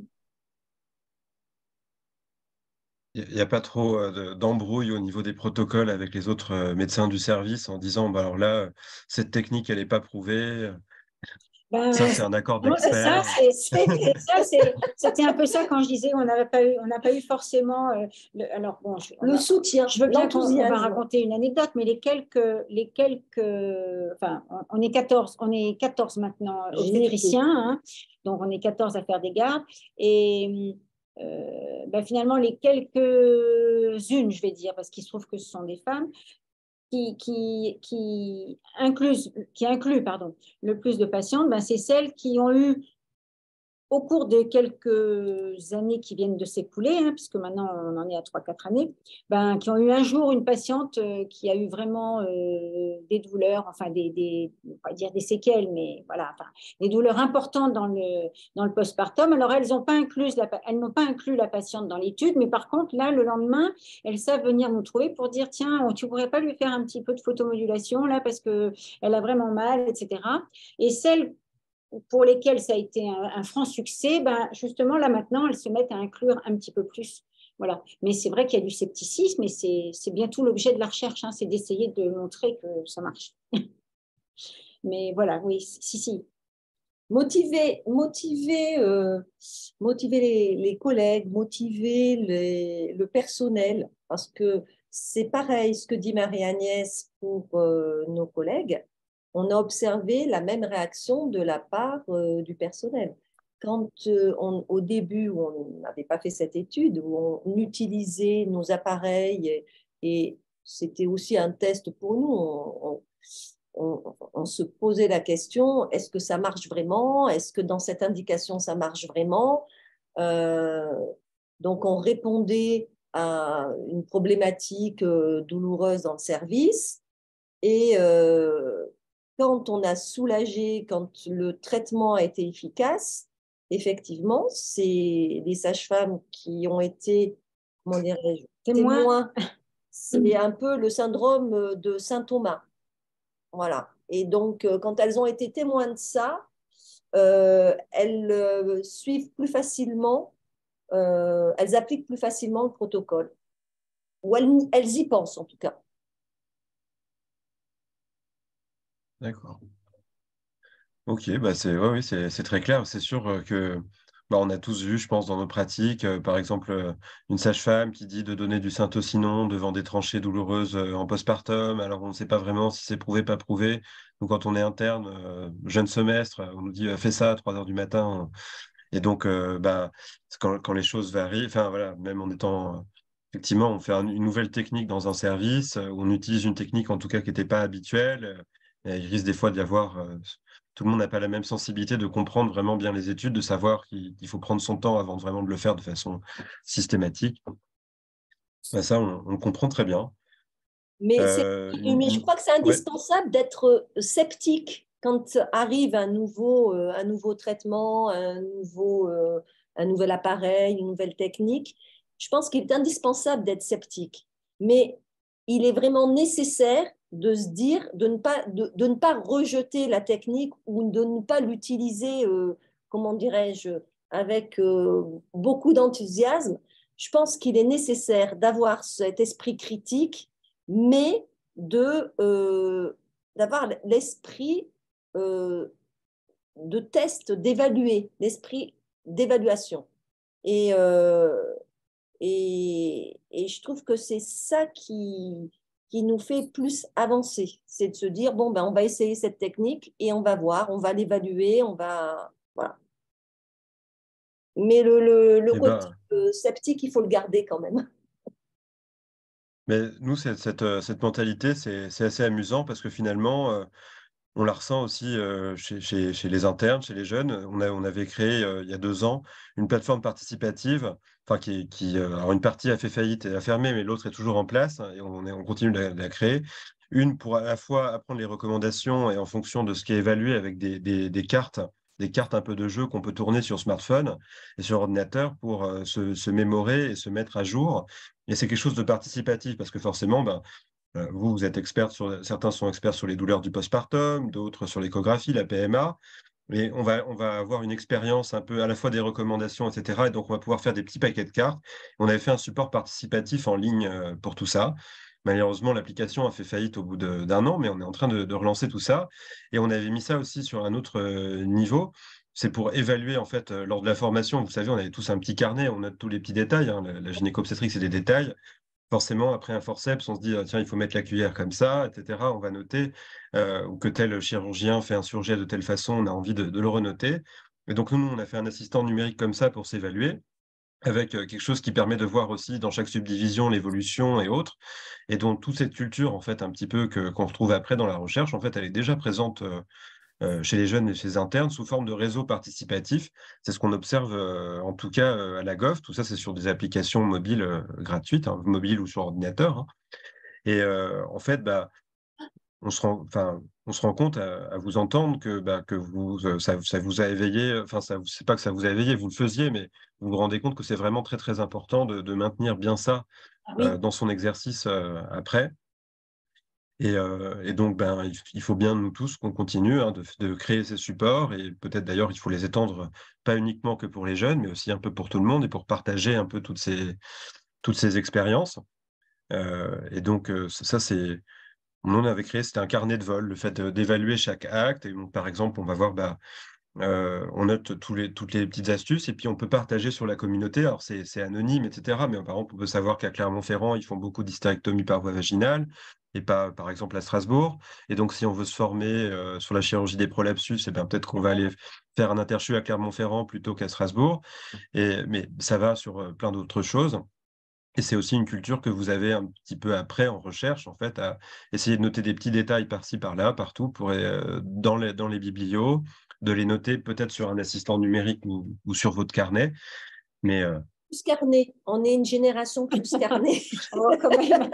Il n'y a pas trop euh, d'embrouille au niveau des protocoles avec les autres euh, médecins du service en disant, bah, alors là, cette technique, elle n'est pas prouvée. Ben, ça, c'est un accord d'experts. C'est ça, c'était un peu ça quand je disais on n'a pas eu, on n'a pas eu forcément euh, le, alors bon, je, le va, soutien. Je veux bien qu'on va raconter une anecdote, mais les quelques, les quelques, enfin, on est quatorze, on est quatorze maintenant obstétriciens, hein, donc on est quatorze à faire des gardes et euh, ben, finalement les quelques-unes, je vais dire, parce qu'il se trouve que ce sont des femmes. Qui, qui, qui, inclut, qui inclut pardon, le plus de patientes, ben, c'est celles qui ont eu, au cours des quelques années qui viennent de s'écouler, hein, puisque maintenant on en est à trois quatre années, ben, qui ont eu un jour une patiente euh, qui a eu vraiment euh, des douleurs, enfin des, des, on va pas dire des séquelles, mais voilà, enfin, des douleurs importantes dans le, dans le postpartum. Alors elles n'ont pas inclus la, elles n'ont pas inclus la patiente dans l'étude, mais par contre là le lendemain, elles savent venir nous trouver pour dire tiens, tu pourrais pas lui faire un petit peu de photomodulation là parce que elle a vraiment mal, et cetera. Et celles pour lesquelles ça a été un, un franc succès, ben justement, là maintenant, elles se mettent à inclure un petit peu plus. Voilà. Mais c'est vrai qu'il y a du scepticisme et c'est bien tout l'objet de la recherche, hein, c'est d'essayer de montrer que ça marche. Mais voilà, oui, si, si. Motiver, motiver, euh, motiver les, les collègues, motiver les, le personnel, parce que c'est pareil ce que dit Marie-Agnès pour euh, nos collègues. On a observé la même réaction de la part euh, du personnel. Quand euh, on, au début, où on n'avait pas fait cette étude, où on utilisait nos appareils et, et c'était aussi un test pour nous, on, on, on, on se posait la question, est-ce que ça marche vraiment? Est-ce que dans cette indication, ça marche vraiment? euh, Donc, on répondait à une problématique euh, douloureuse dans le service. Et euh, quand on a soulagé, quand le traitement a été efficace, effectivement, c'est les sages-femmes qui ont été, comment dirais-je, Témoins. témoins. C'est un peu le syndrome de Saint Thomas. Voilà. Et donc, euh, quand elles ont été témoins de ça, euh, elles euh, suivent plus facilement, euh, elles appliquent plus facilement le protocole. Ou elles, elles y pensent en tout cas. D'accord. Ok, bah c'est ouais, oui, c'est c'est très clair. C'est sûr euh, que bah, on a tous vu, je pense, dans nos pratiques, euh, par exemple, euh, une sage-femme qui dit de donner du syntocinon devant des tranchées douloureuses euh, en postpartum. Alors, on ne sait pas vraiment si c'est prouvé, pas prouvé. Donc, quand on est interne, euh, jeune semestre, on nous dit euh, fais ça à trois heures du matin. Et donc, euh, bah, quand, quand les choses varient, enfin voilà, même en étant, euh, effectivement, on fait un- une nouvelle technique dans un service, euh, on utilise une technique en tout cas qui n'était pas habituelle, euh, et il risque des fois d'y avoir, euh, tout le monde n'a pas la même sensibilité de comprendre vraiment bien les études, de savoir qu'il qu'il faut prendre son temps avant de vraiment de le faire de façon systématique. Bah, ça, on, on le comprend très bien. Mais, Euh, une- mais je une- crois que c'est Ouais, indispensable d'être sceptique quand arrive un nouveau, euh, un nouveau traitement, un nouveau, euh, un nouvel appareil, une nouvelle technique. Je pense qu'il est indispensable d'être sceptique. Mais il est vraiment nécessaire de se dire, de ne pas, de, de ne pas rejeter la technique ou de ne pas l'utiliser, euh, comment dirais-je, avec euh, beaucoup d'enthousiasme. Je pense qu'il est nécessaire d'avoir cet esprit critique, mais de, euh, d'avoir l'esprit euh, de test, d'évaluer, l'esprit d'évaluation. Et, euh, et, et je trouve que c'est ça qui, qui nous fait plus avancer. C'est de se dire, bon, ben, on va essayer cette technique et on va voir, on va l'évaluer, on va... Voilà. Mais le, le, le et côté ben, euh, sceptique, il faut le garder quand même. mais nous, cette, cette, euh, cette mentalité, c'est c'est assez amusant parce que finalement, euh, on la ressent aussi euh, chez, chez, chez les internes, chez les jeunes. On a, on avait créé euh, il y a deux ans une plateforme participative, enfin qui, qui euh, alors une partie a fait faillite et a fermé, mais l'autre est toujours en place hein, et on, est, on continue de la, de la créer. Une pour à la fois apprendre les recommandations et en fonction de ce qui est évalué avec des, des, des cartes, des cartes un peu de jeu qu'on peut tourner sur smartphone et sur ordinateur pour euh, se, se mémorer et se mettre à jour. Et c'est quelque chose de participatif parce que forcément, ben, euh, vous, vous êtes expert sur, certains sont experts sur les douleurs du postpartum, d'autres sur l'échographie, la P M A. Mais on va, on va avoir une expérience un peu à la fois des recommandations, et cetera. Et donc, on va pouvoir faire des petits paquets de cartes. On avait fait un support participatif en ligne euh, pour tout ça. Malheureusement, l'application a fait faillite au bout de- d'un an, mais on est en train de, de relancer tout ça. Et on avait mis ça aussi sur un autre euh, niveau. C'est pour évaluer, en fait, euh, lors de la formation. Vous savez, on avait tous un petit carnet, on note tous les petits détails. hein. La, la gynéco-obstétrique, c'est des détails. Forcément, après un forceps, on se dit, ah, tiens, il faut mettre la cuillère comme ça, et cetera. On va noter, euh, ou que tel chirurgien fait un surjet de telle façon, on a envie de, de le renoter. Et donc, nous, on a fait un assistant numérique comme ça pour s'évaluer, avec euh, quelque chose qui permet de voir aussi dans chaque subdivision l'évolution et autres. Et donc, toute cette culture, en fait, un petit peu que, qu'on retrouve après dans la recherche, en fait, elle est déjà présente euh, euh, chez les jeunes et chez les internes sous forme de réseau participatif. C'est ce qu'on observe euh, en tout cas euh, à la G O F. Tout ça, c'est sur des applications mobiles euh, gratuites, hein, mobiles ou sur ordinateur. hein. Et euh, en fait, bah, on se rend, enfin, on se rend compte à, à vous entendre que, bah, que vous, euh, ça, ça vous a éveillé. Enfin, ça, c'est pas que ça vous a éveillé, vous le faisiez, mais vous vous rendez compte que c'est vraiment très très important de, de maintenir bien ça euh, Oui. dans son exercice euh, après. Et, euh, et donc, ben, il, il faut bien, nous tous, qu'on continue hein, de, de créer ces supports. Et peut-être d'ailleurs, il faut les étendre, pas uniquement que pour les jeunes, mais aussi un peu pour tout le monde et pour partager un peu toutes ces, toutes ces expériences. Euh, et donc, euh, ça, c'est. On avait créé, c'était un carnet de vol, le fait de- d'évaluer chaque acte. Et donc, par exemple, on va voir, bah, euh, on note tous les, toutes les petites astuces et puis on peut partager sur la communauté. Alors, c'est c'est anonyme, et cetera. Mais par exemple, on peut savoir qu'à Clermont-Ferrand, ils font beaucoup d'hystérectomie par voie vaginale et pas, par exemple, à Strasbourg. Et donc, si on veut se former euh, sur la chirurgie des prolapsus, eh ben, peut-être qu'on va aller faire un interchu à Clermont-Ferrand plutôt qu'à Strasbourg. Et, mais ça va sur euh, plein d'autres choses. Et c'est aussi une culture que vous avez un petit peu après en recherche, en fait, à essayer de noter des petits détails par-ci, par-là, partout, pour, euh, dans les, dans les biblios, de les noter peut-être sur un assistant numérique ou, ou sur votre carnet. Mais, euh, Tous carnés. On est une génération tous carnés. Oh, quand même.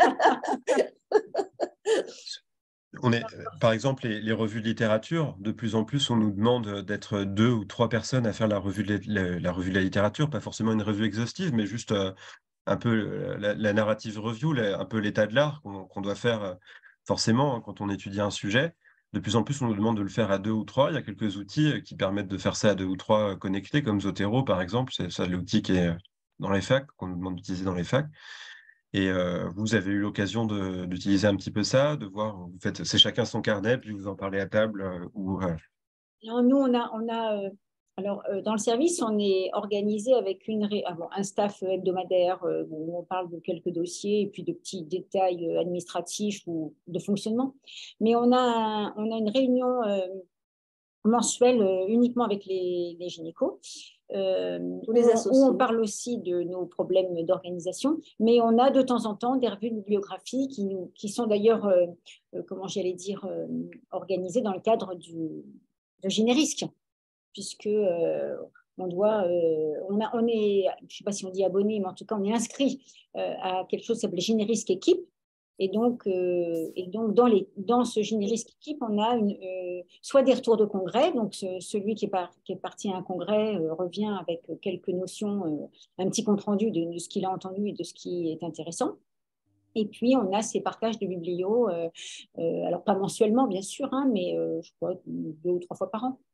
On est, par exemple, les, les revues de littérature, de plus en plus, on nous demande d'être deux ou trois personnes à faire la revue de la, la, la revue de la littérature, pas forcément une revue exhaustive, mais juste euh, un peu euh, la, la narrative review, la, un peu l'état de l'art qu'on qu'on doit faire euh, forcément hein, quand on étudie un sujet. De plus en plus, on nous demande de le faire à deux ou trois. Il y a quelques outils euh, qui permettent de faire ça à deux ou trois euh, connectés, comme Zotero, par exemple. C'est ça l'outil qui est euh, dans les facs, qu'on nous demande d'utiliser dans les facs. Et euh, vous avez eu l'occasion d'utiliser un petit peu ça, de voir, vous faites, c'est chacun son carnet, puis vous en parlez à table. Euh, ou, euh... Non, nous, on a, on a euh, alors, euh, dans le service, on est organisé avec une, ah bon, un staff hebdomadaire euh, où on parle de quelques dossiers et puis de petits détails euh, administratifs ou de fonctionnement. Mais on a, un, on a une réunion euh, mensuelle euh, uniquement avec les, les gynécos. Euh, les où, où on parle aussi de nos problèmes d'organisation, mais on a de temps en temps des revues de bibliographie qui, qui sont d'ailleurs, euh, euh, comment j'allais dire, euh, organisées dans le cadre du, de Gynérisque, puisque euh, on doit, euh, on, a, on est, je ne sais pas si on dit abonné, mais en tout cas on est inscrit euh, à quelque chose qui s'appelle Gynérisque Équipe. Et donc, euh, et donc dans, les, dans ce Gynérisque Équipe, on a une, euh, soit des retours de congrès, donc ce, celui qui est, par, qui est parti à un congrès euh, revient avec quelques notions, euh, un petit compte-rendu de, de ce qu'il a entendu et de ce qui est intéressant. Et puis, on a ces partages de biblio, euh, euh, alors pas mensuellement, bien sûr, hein, mais euh, je crois deux ou trois fois par an.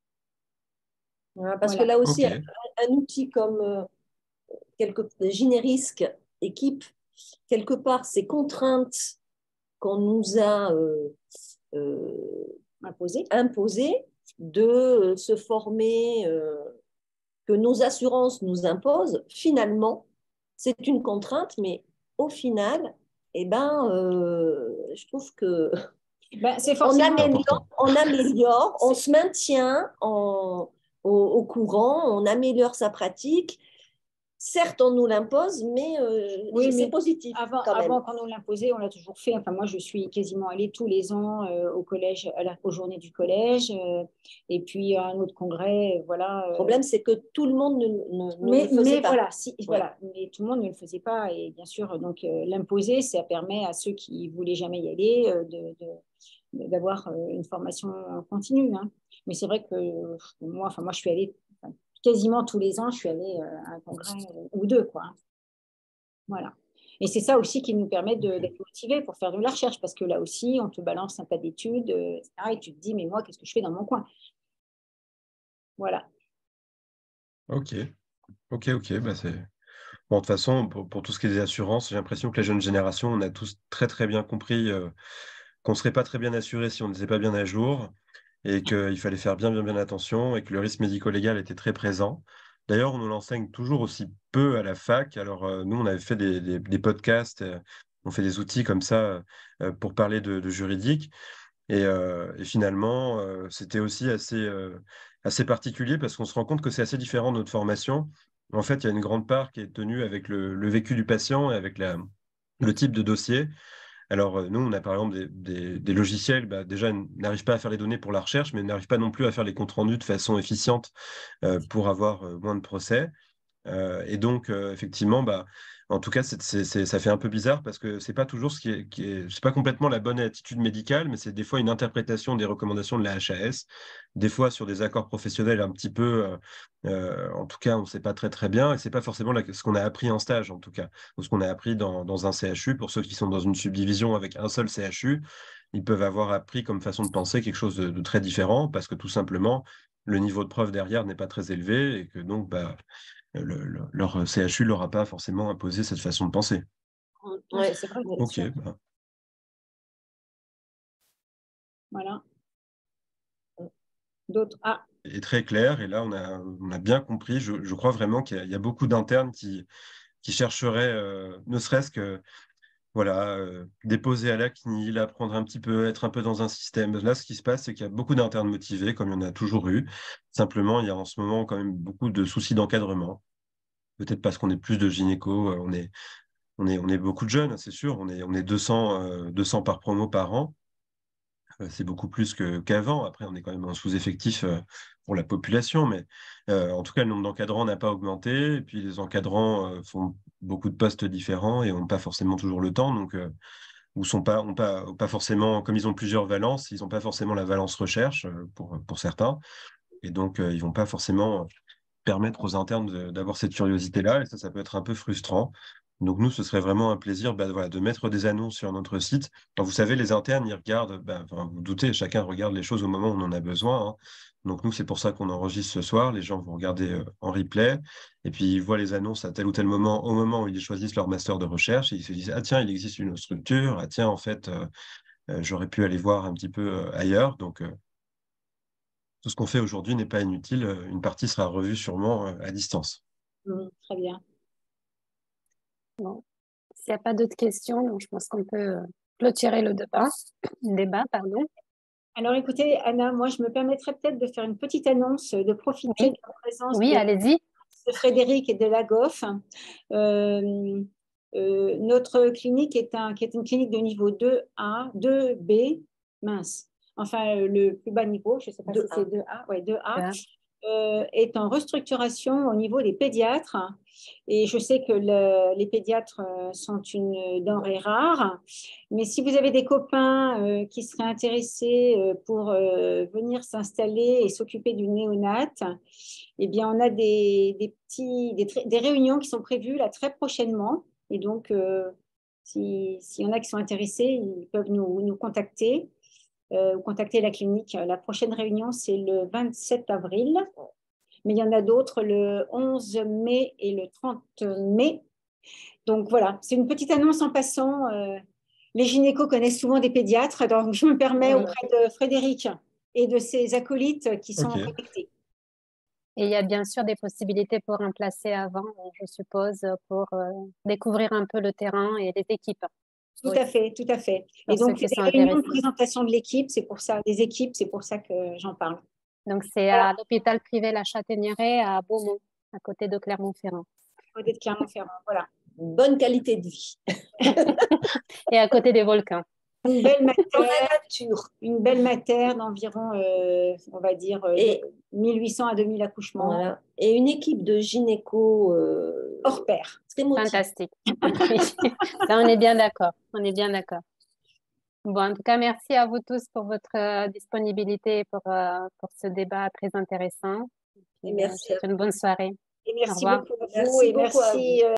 Voilà, parce voilà. que là aussi, okay. un, un outil comme euh, quelque, Gynérisque Équipe, quelque part, ces contraintes qu'on nous a euh, euh, imposées imposées de se former, euh, que nos assurances nous imposent, finalement, c'est une contrainte, mais au final, eh ben, euh, je trouve que ben, on améliore, on, améliore on se maintient en, au, au courant, on améliore sa pratique. Certes, on nous l'impose, mais, euh, oui, c'est positif. Avant, quand même. avant qu'on nous l'imposait, on l'a toujours fait. Enfin, moi, je suis quasiment allée tous les ans euh, au collège, à la, aux journées du collège, euh, et puis à un autre congrès. Voilà. Le problème, c'est que tout le monde ne, ne, ne mais, le faisait mais pas. Voilà, si, ouais. voilà, mais tout le monde ne le faisait pas. Et bien sûr, donc euh, l'imposer, ça permet à ceux qui voulaient jamais y aller euh, de, de, d'avoir euh, une formation continue. Hein. Mais c'est vrai que moi, enfin, moi, je suis allée. Quasiment tous les ans, je suis allée à un congrès ou deux, quoi. Voilà. Et c'est ça aussi qui nous permet de, d'être motivés pour faire de la recherche, parce que là aussi, on te balance un tas d'études, et cetera. Et tu te dis, mais moi, qu'est-ce que je fais dans mon coin? Voilà. Ok, ok, ok. Bah c'est... Bon, de toute façon, pour, pour tout ce qui est des assurances, j'ai l'impression que la jeune génération, on a tous très, très bien compris euh, qu'on ne serait pas très bien assuré si on n'était pas bien à jour, et qu'il fallait faire bien, bien, bien attention, et que le risque médico-légal était très présent. D'ailleurs, on nous l'enseigne toujours aussi peu à la fac. Alors, euh, nous, on avait fait des, des, des podcasts, euh, on fait des outils comme ça euh, pour parler de, de juridique. Et, euh, et finalement, euh, c'était aussi assez, euh, assez particulier parce qu'on se rend compte que c'est assez différent de notre formation. En fait, il y a une grande part qui est tenue avec le, le vécu du patient et avec la, le type de dossier. Alors, euh, nous, on a par exemple des, des, des logiciels, bah, déjà, n'arrivent pas à faire les données pour la recherche, mais n'arrivent pas non plus à faire les comptes rendus de façon efficiente euh, pour avoir euh, moins de procès. Euh, et donc, euh, effectivement, bah, en tout cas, c'est, c'est, c'est, ça fait un peu bizarre parce que c'est pas toujours ce qui est, qui est c'est pas complètement la bonne attitude médicale, mais c'est des fois une interprétation des recommandations de la H A S, des fois sur des accords professionnels un petit peu, euh, euh, en tout cas, on ne sait pas très très bien, et c'est pas forcément la, ce qu'on a appris en stage, en tout cas, ou ce qu'on a appris dans, dans un C H U. Pour ceux qui sont dans une subdivision avec un seul C H U, ils peuvent avoir appris comme façon de penser quelque chose de, de très différent parce que tout simplement, le niveau de preuve derrière n'est pas très élevé et que donc, bah, Le, le, leur C H U ne leur a pas forcément imposé cette façon de penser. Oui, c'est vrai. Ok. Bah. Voilà. D'autres. Ah. Et très clair. Et là, on a, on a bien compris. Je, je crois vraiment qu'il y a, il y a beaucoup d'internes qui, qui chercheraient, euh, ne serait-ce que voilà, euh, déposer à la C N I L, apprendre un petit peu, être un peu dans un système. Là, ce qui se passe, c'est qu'il y a beaucoup d'internes motivés, comme il y en a toujours eu. Simplement, il y a en ce moment quand même beaucoup de soucis d'encadrement. Peut-être parce qu'on est plus de gynéco, on est, on est, on est beaucoup de jeunes, c'est sûr. On est, on est deux cents, euh, deux cents par promo par an. c'est beaucoup plus que, qu'avant. Après, on est quand même en sous-effectif euh, pour la population, mais euh, en tout cas, le nombre d'encadrants n'a pas augmenté. Et puis, les encadrants euh, font beaucoup de postes différents et n'ont pas forcément toujours le temps. Donc, euh, ou sont pas, ont pas, ont pas forcément, comme ils ont plusieurs valences, ils n'ont pas forcément la valence recherche euh, pour, pour certains. Et donc, euh, ils vont pas forcément permettre aux internes de- d'avoir cette curiosité-là. Et ça, ça peut être un peu frustrant. Donc, nous, ce serait vraiment un plaisir bah, voilà, de mettre des annonces sur notre site. Alors, vous savez, les internes, ils regardent, bah, enfin, vous vous doutez, chacun regarde les choses au moment où on en a besoin, hein. Donc, nous, c'est pour ça qu'on enregistre ce soir. Les gens vont regarder euh, en replay. Et puis, ils voient les annonces à tel ou tel moment, au moment où ils choisissent leur master de recherche. Et ils se disent, ah tiens, il existe une autre structure. Ah tiens, en fait, euh, euh, j'aurais pu aller voir un petit peu euh, ailleurs. Donc, euh, tout ce qu'on fait aujourd'hui n'est pas inutile. Euh, Une partie sera revue sûrement euh, à distance. Mmh, très bien. Bon. S'il n'y a pas d'autres questions, donc je pense qu'on peut euh, clôturer le débat. débat pardon. Alors écoutez, Anna, moi je me permettrais peut-être de faire une petite annonce, de profiter Oui. de la présence Oui, de, allez-y. de Frédéric et de Lagoff. Euh, euh, notre clinique est, un, qui est une clinique de niveau deux A, deux B, mince. Enfin, euh, le plus bas niveau, je ne sais pas si c'est deux A, ouais, deux A. Euh, est en restructuration au niveau des pédiatres. Et je sais que le, les pédiatres euh, sont une denrée rare. Mais si vous avez des copains euh, qui seraient intéressés euh, pour euh, venir s'installer et s'occuper du néonat, eh bien, on a des, des, petits, des, des réunions qui sont prévues là très prochainement. Et donc, euh, s'il si y en a qui sont intéressés, ils peuvent nous, nous contacter. Euh, ou contacter la clinique. La prochaine réunion, c'est le vingt-sept avril, mais il y en a d'autres le onze mai et le trente mai. Donc voilà, c'est une petite annonce en passant. Euh, les gynécos connaissent souvent des pédiatres, donc je me permets oui. auprès de Frédéric et de ses acolytes qui sont okay. connectés. Et il y a bien sûr des possibilités pour remplacer avant, je suppose, pour euh, découvrir un peu le terrain et les équipes. Tout oui. à fait, tout à fait. Pour et donc, des réunions de présentation de l'équipe, c'est pour ça, des équipes, c'est pour ça que j'en parle. Donc, c'est voilà. à l'hôpital privé La Châtaigneraie à Beaumont, à côté de Clermont-Ferrand. À côté de Clermont-Ferrand, voilà. Une bonne qualité de vie. Et à côté des volcans. Une belle matière, une belle matière d'environ, euh, on va dire, euh, et, mille huit cents à deux mille accouchements. Voilà. Et une équipe de gynéco euh, hors pair. Très fantastique. Ça, on est bien d'accord. On est bien d'accord. Bon, en tout cas, merci à vous tous pour votre euh, disponibilité pour, euh, pour ce débat très intéressant. Et merci. Euh, une bonne soirée. Et merci Au revoir. beaucoup à vous merci et beaucoup merci.